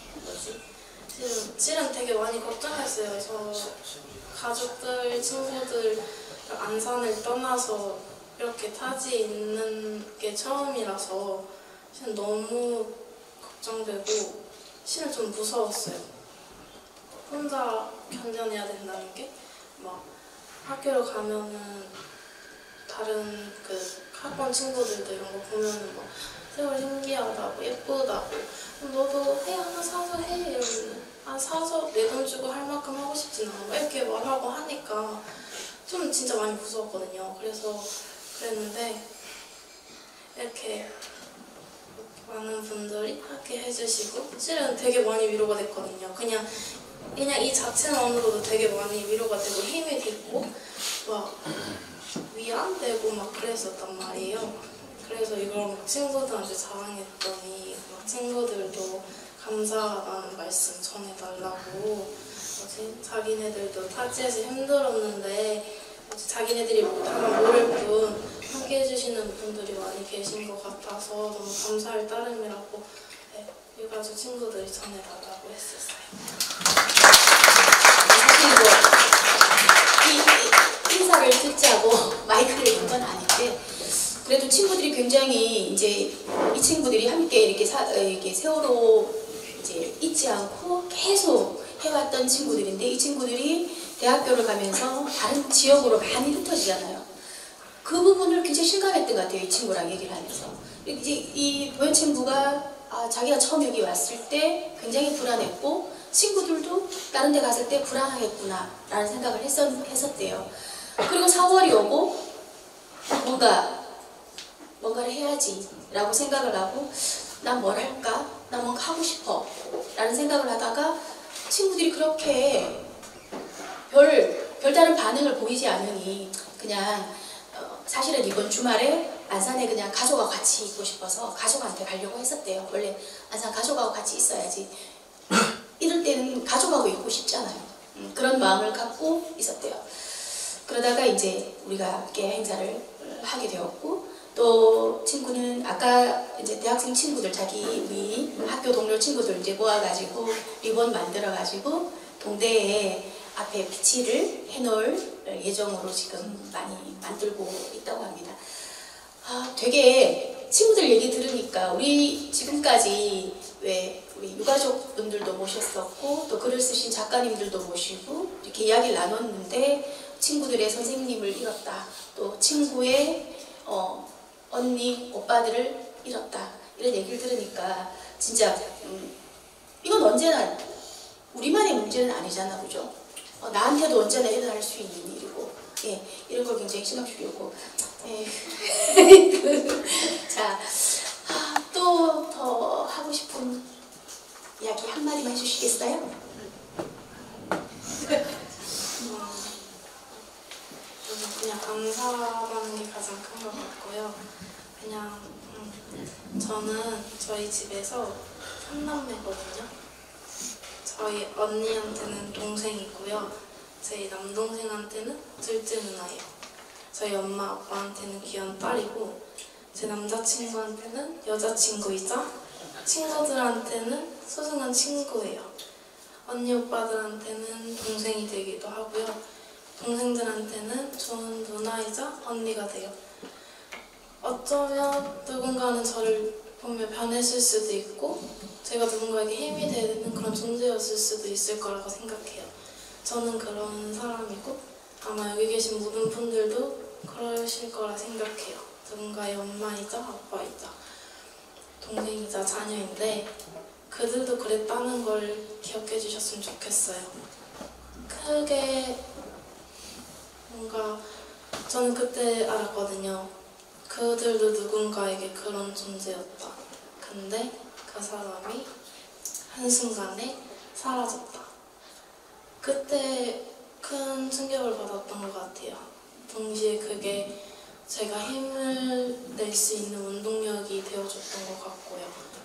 [SPEAKER 11] 실은 되게 많이 걱정했어요. 저 가족들, 친구들 안산을 떠나서 이렇게 타지 있는 게 처음이라서 실은 너무 걱정되고 실은 좀 무서웠어요. 혼자 견뎌내야 된다는 게 막 학교를 가면은 다른 그 학번 친구들도 이런 거 보면은 막
[SPEAKER 3] 세월 신기하다고 예쁘다고 너도 해 하나 사서 해 이러면 사서 내 돈 주고 할 만큼 하고 싶진 않아 이렇게 말하고 하니까 좀 진짜 많이 무서웠거든요. 그래서 그랬는데 이렇게 많은 분들이 함께 해주시고 실은 되게 많이 위로가 됐거든요. 그냥 이 자체만으로도 되게 많이 위로가 되고 힘이 됐고 막 위안되고 막 그랬었단 말이에요. 그래서 이걸 막 친구들한테 자랑했더니 막 친구들도 감사하다는 말씀 전해달라고 자기네들도 타지에서 힘들었는데 자기네들이 다만 모를 뿐 함께 해주시는 분들이 많이 계신 것 같아서 너무 감사할 따름이라고 유가족 친구들이 전해달라고 했었어요.
[SPEAKER 1] 사실 이 인사를 듣자고 마이크를 연 건 아닌데 그래도 친구들이 굉장히 이제 이 친구들이 함께 이렇게 세월호 이제 잊지 않고 계속 해왔던 친구들인데 이 친구들이 대학교를 가면서 다른 지역으로 많이 흩어지잖아요. 그 부분을 굉장히 실감했던 것 같아요. 이 친구랑 얘기를 하면서. 이제 이 도현 친구가 자기가 처음 여기 왔을 때 굉장히 불안했고 친구들도 다른 데 갔을 때 불안하겠구나 라는 생각을 했었대요. 그리고 4월이 오고 뭔가를 해야지 라고 생각을 하고 난 뭘 할까? 난 뭔가 하고 싶어 라는 생각을 하다가 친구들이 그렇게 별다른 반응을 보이지 않으니 그냥 사실은 이번 주말에 안산에 그냥 가족하고 같이 있고 싶어서 가족한테 가려고 했었대요. 원래 안산 가족하고 같이 있어야지 이럴 때는 가족하고 있고 싶잖아요. 그런 마음을 갖고 있었대요. 그러다가 이제 우리가 함께 행사를 하게 되었고 또 친구는 아까 이제 대학생 친구들 우리 학교 동료 친구들 이제 모아가지고 리본 만들어가지고 동대에 앞에 비치를 해놓을 예정으로 지금 많이 만들고 있다고 합니다. 되게 친구들 얘기 들으니까 우리 지금까지 우리 유가족 분들도 모셨었고 또 글을 쓰신 작가님들도 모시고 이렇게 이야기를 나눴는데 친구들의 선생님을 잃었다. 또 친구의 언니, 오빠들을 잃었다. 이런 얘기를 들으니까 진짜 이건 언제나 우리만의 문제는 아니잖아, 그죠? 나한테도 언제나 일어날 수 있는 일이고 이런 걸 굉장히 신경 주려고 자, 또 더 하고 싶은 이야기 한마디만 해주시겠어요?
[SPEAKER 3] 그냥 감사하다는 게 가장 큰 것 같고요. 그냥 저는 저희 집에서 3남매거든요. 저희 언니한테는 동생이고요. 제 남동생한테는 둘째 누나예요. 저희 엄마 아빠한테는 귀한 딸이고 제 남자친구한테는 여자친구이자 친구들한테는 소중한 친구예요. 언니 오빠들한테는 동생이 되기도 하고요. 동생들한테는 좋은 누나이자 언니가 돼요. 어쩌면 누군가는 저를 보며 변했을 수도 있고 제가 누군가에게 힘이 되는 그런 존재였을 수도 있을 거라고 생각해요. 저는 그런 사람이고 아마 여기 계신 모든 분들도 그러실 거라 생각해요. 누군가의 엄마이자 아빠이자 동생이자 자녀인데 그들도 그랬다는 걸 기억해 주셨으면 좋겠어요. 크게 뭔가 저는 그때 알았거든요. 그들도 누군가에게 그런 존재였다. 근데 그 사람이 한순간에 사라졌다. 그때 큰 충격을 받았던 것 같아요. 동시에 그게 제가 힘을 낼 수 있는 운동력이 되어줬던 것 같고요.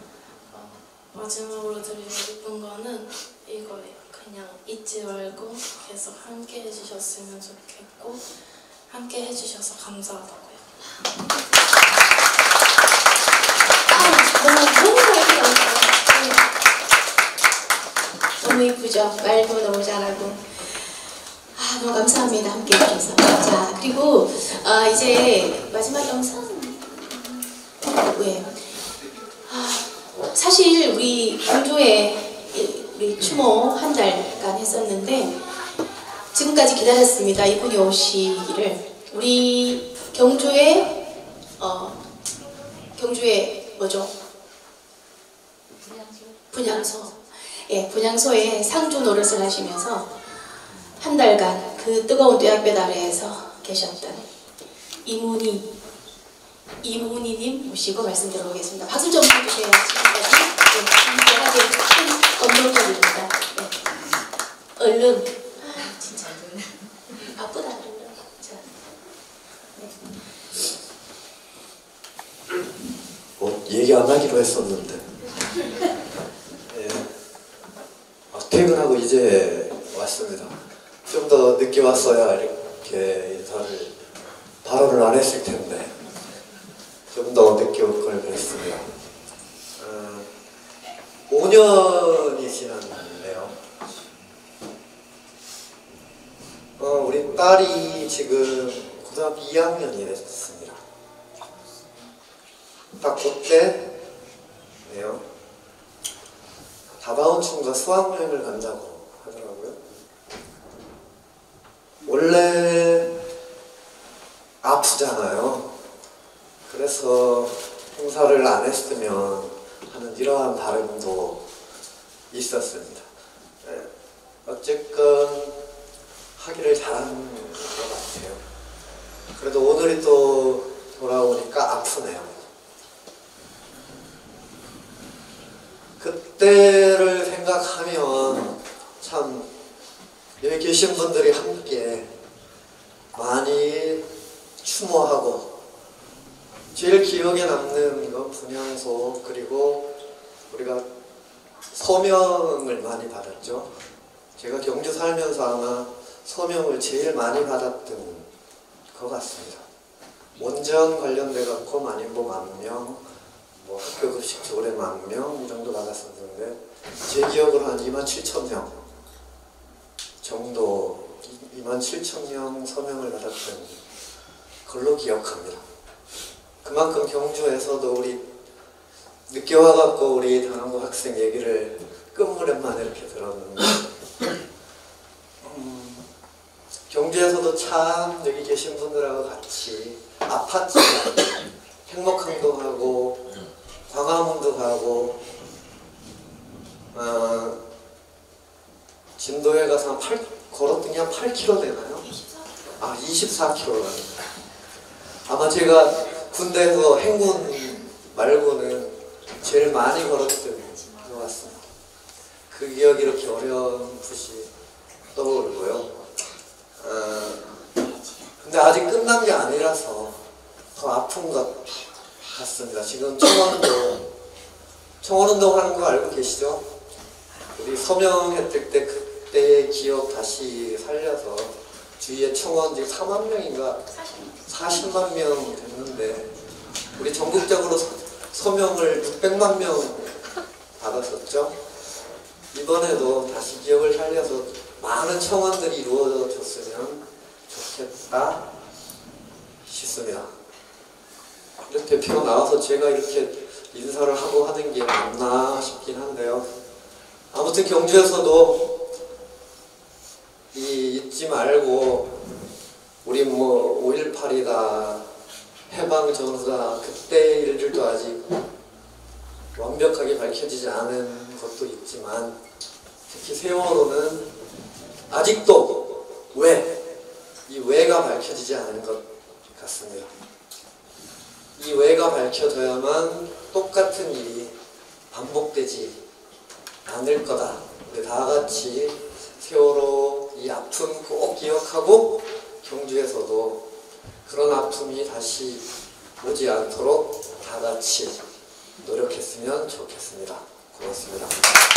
[SPEAKER 3] 마지막으로 드리고 싶은 거는 이거예요. 그냥 잊지 말고 계속 함께 해주셨으면 좋겠고 함께 해주셔서 감사하다고요.
[SPEAKER 1] 너무 너무 이쁘죠? 말도 너무 잘하고 너무 감사합니다. 함께 해주셔서. 자, 그리고 이제 마지막 영상 사실 우리 경주에 우리 추모 한 달간 했었는데 지금까지 기다렸습니다. 이분이 오시기를. 우리 경주에 뭐죠? 분향소. 예, 분향소에 상주 노릇을 하시면서 한 달간 그 뜨거운 뙤약볕 아래에서 계셨던 이문희님 모시고 말씀 들어보겠습니다. 박수 좀 해주세요. 지금까지 제가 제일 큰 언론입니다. 네. 얼른. 진짜 바쁘다. 자.
[SPEAKER 13] 뭐 얘기 안 하기로 했었는데 예. 퇴근하고 이제 왔습니다. 좀 더 늦게 왔어야 이렇게 인사를 발언을 안 했을 텐데 좀 더 늦게 올 걸 그랬습니다. 5년이 지났네요. 우리 딸이 지금 고등학교 2학년이 됐습니다. 딱 그때네요. 다다음 춘과 수학여행을 간다고 하더라고요. 원래 아프잖아요. 그래서 행사를 안 했으면 하는 이러한 바람도 있었습니다. 네. 어쨌건 하기를 잘한 것 같아요. 그래도 오늘이 또 돌아오니까 아프네요. 그때를 생각하면 참 여기 계신 분들이 함께 많이 추모하고 제일 기억에 남는 건 분향소, 그리고 우리가 서명을 많이 받았죠. 제가 경주 살면서 아마 서명을 제일 많이 받았던 것 같습니다. 원전 관련돼 갖고 만인보 10,000명, 뭐 학교급식 조례 10,000명 이 정도 받았었는데 제 기억으로 한 27,000명 정도, 27,000명 서명을 받았던 걸로 기억합니다. 그만큼 경주에서도 우리 늦게 와갖고 우리 단원고 학생 얘기를 끝물에만 이렇게 들었는데 경주에서도 참 여기 계신 분들하고 같이 아팠지만 행복항도 가고 광화문도 가고 진도에 가서 걸었더니 한 8km 되나요? 24km. 아마 제가 군대에서 행군 말고는 제일 많이 걸었던 것 같습니다. 그 기억이 이렇게 어렴풋이 떠오르고요. 근데 아직 끝난 게 아니라서 더 아픈 것 같습니다. 지금 청원운동 하는 거 알고 계시죠? 우리 서명했을 때 그때의 기억 다시 살려서 주위에 청원 지금 4만 명인가 40만 명 됐는데 우리 전국적으로 서명을 600만 명 받았었죠. 이번에도 다시 기억을 살려서 많은 청원들이 이루어졌으면 좋겠다 싶습니다. 이렇게 대표가 나와서 제가 이렇게 인사를 하고 하는 게 맞나 싶긴 한데요. 아무튼 경주에서도 잊지 말고 우리 뭐 5.18이다 해방전후다 그때의 일들도 아직 완벽하게 밝혀지지 않은 것도 있지만 특히 세월호는 아직도 이 왜가 밝혀지지 않은 것 같습니다. 이 왜가 밝혀져야만 똑같은 일이 반복되지 않을 거다. 우리 다 같이 세월호 이 아픔 꼭 기억하고 경주에서도 그런 아픔이 다시 오지 않도록 다 같이 노력했으면 좋겠습니다. 고맙습니다.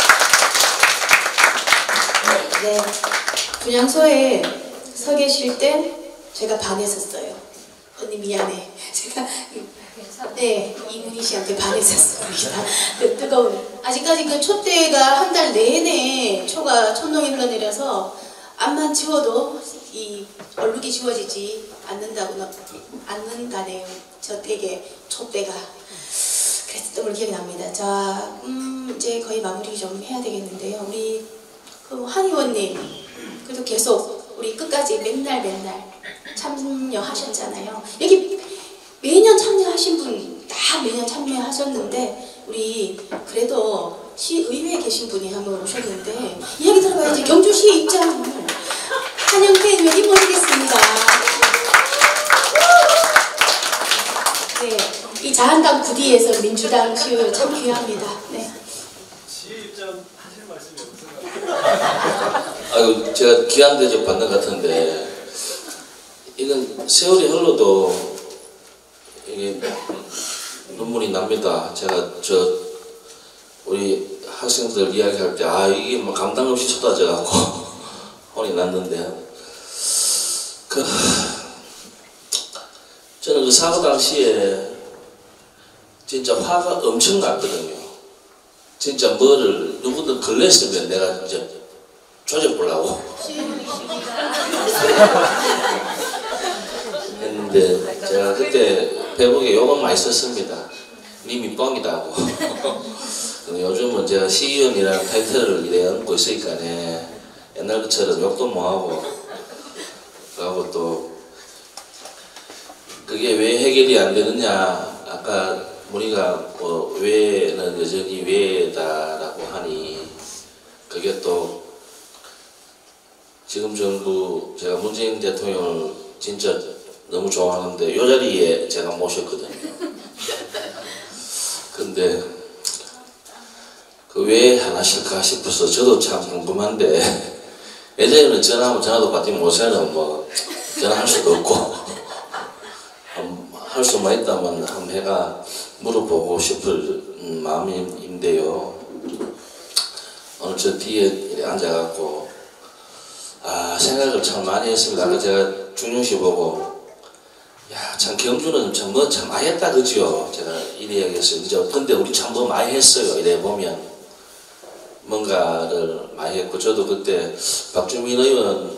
[SPEAKER 1] 네, 분향소에 서 계실 때 제가 반했었어요. 언니 미안해. 제가 이문희 씨한테 반했었습니다. 그 뜨거운 아직까지 그 촛대가 한 달 내내 촛농이 흘러내려서 앞만 지워도 이 얼룩이 지워지지 않는다네요. 저 댁에 촛대가. 그랬던 걸 기억이 납니다. 자, 이제 거의 마무리 좀 해야 되겠는데요. 우리 한 의원님 그래도 계속 우리 끝까지 맨날 참여하셨잖아요. 여기 매년 참여하신 분 다 다 매년 참여하셨는데 우리 그래도 시의회에 계신 분이 한번 오셨는데 이야기 들어봐야지. 경주시의 입장을 한영태 의원이 모시겠습니다. 네, 이 자한당 구디에서 민주당 시의 참 귀합니다. 네.
[SPEAKER 5] 시의 입장 하실 말씀이 없어요.
[SPEAKER 14] 아유, 제가 귀한 대접 받는 것 같은데 이건 세월이 흘러도 이게 눈물이 납니다. 제가 우리 학생들 이야기할 때 이게 뭐 감당 없이 쏟아져갖고 혼이 났는데 저는 그 사고 당시에 진짜 화가 엄청 났거든요. 진짜 뭐를 누구든 걸렸으면 내가 이제 조져보려고 했는데 제가 그때 페북에 욕은 많이 썼습니다. 님이 뻥이다 하고. 요즘은 제가 시의원이라는 타이틀을 이래 얹고 있으니까 옛날 것처럼 욕도 못하고 그러고 또 그게 왜 해결이 안 되느냐. 아까 우리가 뭐 왜는 여전히 왜다라고 하니 그게 또 지금 정부 제가 문재인 대통령을 진짜 너무 좋아하는데 이 자리에 제가 모셨거든요. 근데 그 왜 안 하실까 싶어서 저도 참 궁금한데 예전에는 전화하면 전화도 받지만 요새는 뭐 전화할 수도 없고 할 수만 있다면 한 해가 물어보고 싶을 마음인데요. 오늘 저 뒤에 이렇게 앉아갖고 생각을 참 많이 했습니다. 아까 제가 중용씨 보고 참 경주는 참 뭐 참 많이 했다 그죠? 제가 이래 얘기했어요. 근데 우리 참 뭐 많이 했어요. 이래 보면 뭔가를 많이 했고 저도 그때 박주민 의원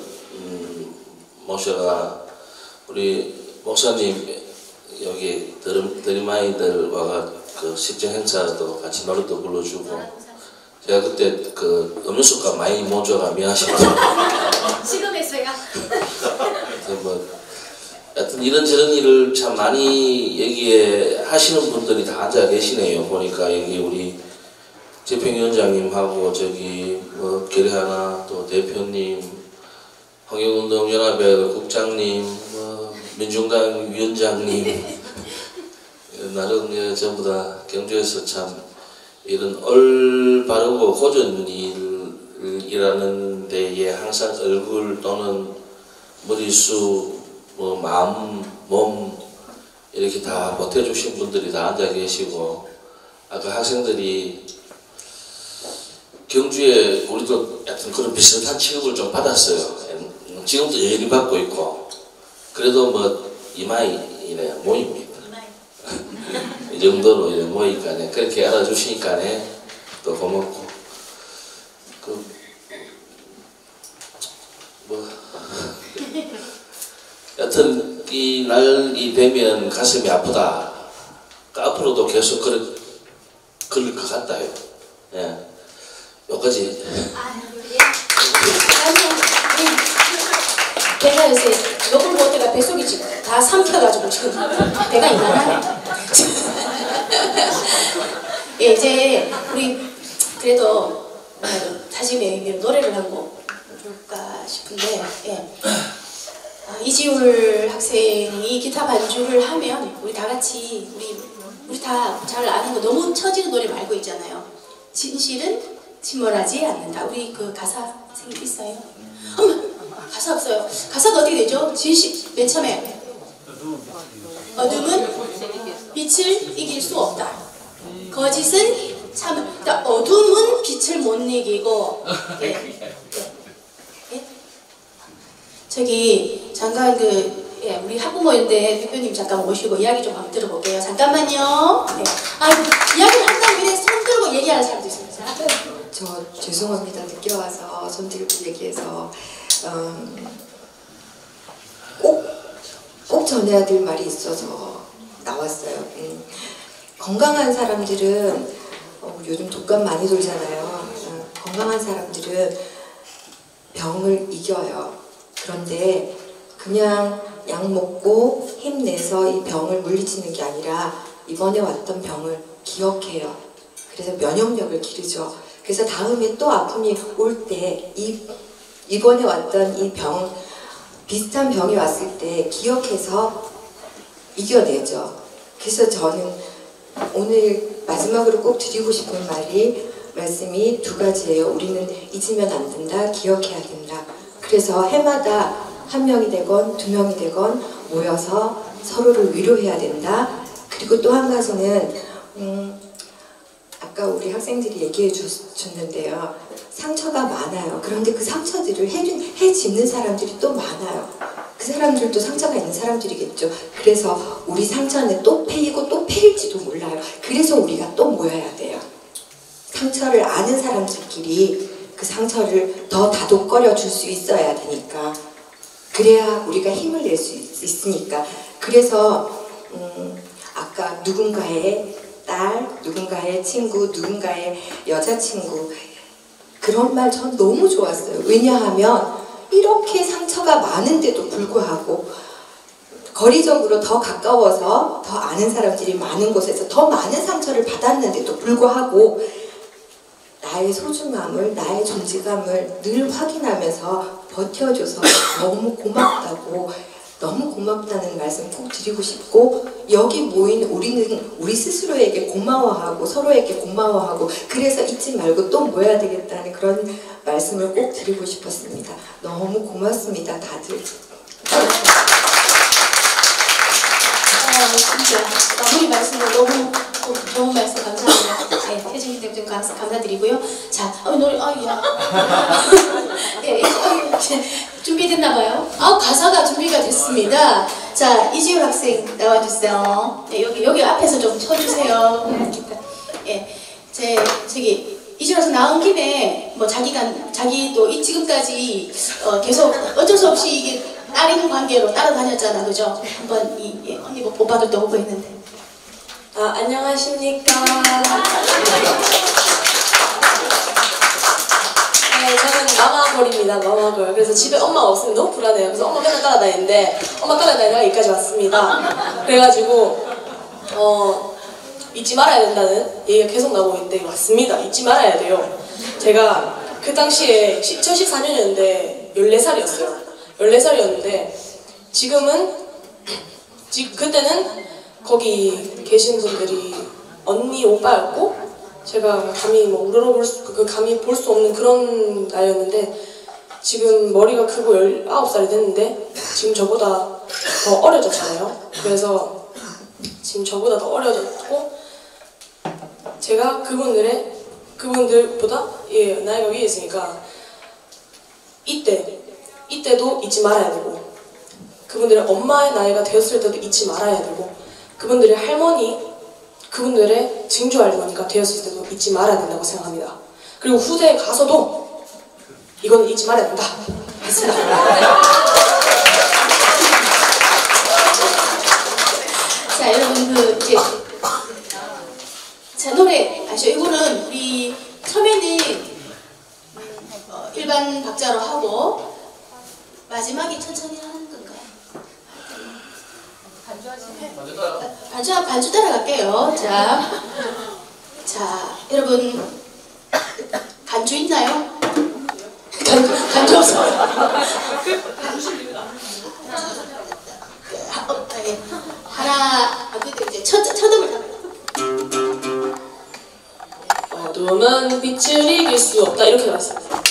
[SPEAKER 14] 모셔가 우리 목사님 여기 드림아이들 와가 그 식정 행사도 같이 노래도 불러주고 제가 그때 그 음료수값 많이 모셔가 미안하십니다.
[SPEAKER 11] 지금했어요.
[SPEAKER 14] 뭐 하여튼 이런저런 일을 참 많이 얘기하시는 분들이 다 앉아 계시네요. 보니까 여기 우리 집행위원장님하고 저기 뭐 계례하나 또 대표님, 환경운동연합회 국장님, 뭐 민중당 위원장님 나름 전부 다 경주에서 참 이런 올바르고 고전 일이라는 데에 항상 얼굴 또는 머리수 뭐 마음, 몸 이렇게 다 보태주신 분들이 다 앉아 계시고 아까 학생들이 경주에 우리도 약간 그런 비슷한 취급을 좀 받았어요. 지금도 여전히 받고 있고 그래도 뭐 이마이네 모입니다. 이 정도로 이래 모이니까 그렇게 알아주시니까 또 고맙고 여튼 이 날이 되면 가슴이 아프다. 앞으로도 계속 그럴 것 같아요. 예. 여기까지.
[SPEAKER 1] 제가 요새 욕을 볼 때가 뱃속이 지금 다 삼켜가지고 지금 배가 이만하네. 예, 이제 우리 그래도 다짐의 의미로 노래를 한 곡 부를까 싶은데 이지울 학생이 기타 반주를 하면 우리 다 같이 우리 다 잘 아는 거 너무 처지는 노래 말고 있잖아요. 진실은 침몰하지 않는다. 우리 그 가사 생각 있어요? 가사 없어요. 가사가 어떻게 되죠? 진실 맨 처음에 어둠은 빛을 이길 수 없다. 거짓은 그러니까 어둠은 빛을 못 이기고 저기 잠깐 우리 학부모인데 대표님 잠깐 모시고 이야기 좀 한번 들어볼게요. 잠깐만요. 이야기를 한다고 이래 손 들고 얘기하는 사람도 있습니다.
[SPEAKER 15] 저 죄송합니다. 늦게 와서 손 들고 얘기해서 꼭 전해야 될 말이 있어서 나왔어요. 건강한 사람들은 요즘 독감 많이 돌잖아요. 건강한 사람들은 병을 이겨요. 그런데 그냥 약 먹고 힘내서 이 병을 물리치는 게 아니라 이번에 왔던 병을 기억해요. 그래서 면역력을 기르죠. 그래서 다음에 또 아픔이 올 때 이번에 왔던 이 병, 비슷한 병이 왔을 때 기억해서 이겨내죠. 그래서 저는 오늘 마지막으로 꼭 드리고 싶은 말씀이 두 가지예요. 우리는 잊으면 안 된다, 기억해야 된다. 그래서 해마다 한 명이 되건 두 명이 되건 모여서 서로를 위로해야 된다. 그리고 또 한 가지는 아까 우리 학생들이 얘기해 줬는데요. 상처가 많아요. 그런데 그 상처들을 해집는 사람들이 또 많아요. 그 사람들도 상처가 있는 사람들이겠죠. 그래서 우리 상처는 또 패이고 또 패일지도 몰라요. 그래서 우리가 또 모여야 돼요. 상처를 아는 사람들끼리 그 상처를 더 다독거려 줄 수 있어야 되니까. 그래야 우리가 힘을 낼 수 있으니까. 그래서 아까 누군가의 딸, 누군가의 친구, 누군가의 여자친구, 그런 말 전 너무 좋았어요. 왜냐하면 이렇게 상처가 많은데도 불구하고 거리적으로 더 가까워서 더 아는 사람들이 많은 곳에서 더 많은 상처를 받았는데도 불구하고 나의 소중함을, 나의 존재감을 늘 확인하면서 버텨줘서 너무 고맙다고, 너무 고맙다는 말씀 꼭 드리고 싶고, 여기 모인 우리는 우리 스스로에게 고마워하고 서로에게 고마워하고, 그래서 잊지 말고 또 모여야 되겠다는 그런 말씀을 꼭 드리고 싶었습니다. 너무 고맙습니다, 다들.
[SPEAKER 1] 진짜 마무리 말씀을 너무 좋은 말씀 감사합니다. 네, 혜진이 대표 감사드리고요. 자, 노래, 야. 네, 준비됐나봐요. 가사가 준비가 됐습니다. 자, 이지율 학생 나와주세요. 네, 여기 앞에서 좀 쳐주세요. 예, 저기 이지율 학생 나온 김에 뭐 자기도 지금까지 계속 어쩔 수 없이 이게 딸인 관계로 따라다녔잖아, 그죠? 한번 언니 오빠들도 오고 있는데.
[SPEAKER 16] 안녕하십니까. 네, 저는 마마걸입니다. 마마걸. 그래서 집에 엄마가 없으면 너무 불안해요. 그래서 엄마 맨날 따라다니는데 엄마 따라다니다가 여기까지 왔습니다. 그래가지고 잊지 말아야 된다는 얘기가 계속 나오고 있는데 왔습니다. 잊지 말아야 돼요. 제가 그 당시에 2014년이었는데 14살이었어요. 14살이었는데 그때는 거기 계신 분들이 언니, 오빠였고 제가 감히 감히 볼 수 없는 그런 나이였는데 지금 머리가 크고 19살이 됐는데 지금 저보다 더 어려졌잖아요. 그래서 지금 저보다 더 어려졌고 제가 그분들보다 나이가 위에 있으니까 이때도 잊지 말아야 되고 그분들의 엄마의 나이가 되었을 때도 잊지 말아야 되고 그분들의 할머니, 그분들의 증조 할머니가 되었을 때도 잊지 말아야 된다고 생각합니다. 그리고 후대에 가서도 이건 잊지 말아야 된다. 했습니다.
[SPEAKER 1] 자, 여러분 자, 노래 아시죠? 이거는 우리 처음에는 일반 박자로 하고 마지막에 천천히 하는 건가요? 반주 따라갈게요. 자, 여러분 간주 있나요? 간주 없어요. 그때 이제 첫 음을 잡아요.
[SPEAKER 16] 어둠은 빛을 이길 수 없다 이렇게 나왔습니다.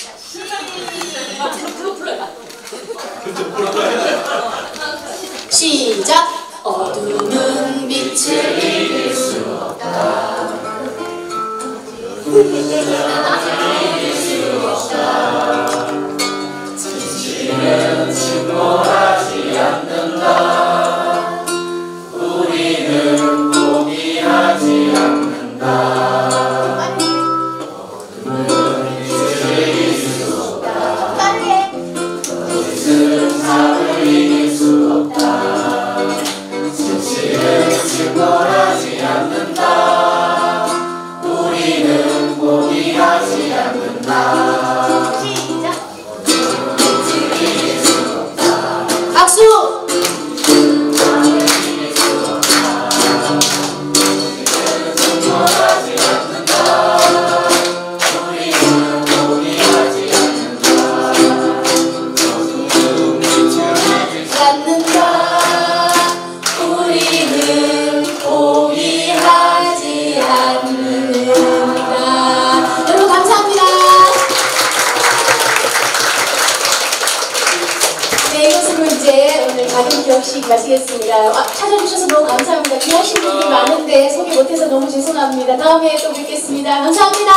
[SPEAKER 1] 시작. 어둠은 빛을 이길 수 없다. 이길 수 없다. 진실은 침몰하지 않는다. 우리는 포기하지 않는다. 어둠은 빛을 이길 수 없다. 어둠은 삶을 이길 수 없다. 진실은 침몰하지 않는다. 우리는 포기하지 없이 마치겠습니다. 찾아주셔서 너무 감사합니다. 귀하신 분들이 많은데 소개 못해서 너무 죄송합니다. 다음에 또 뵙겠습니다. 감사합니다.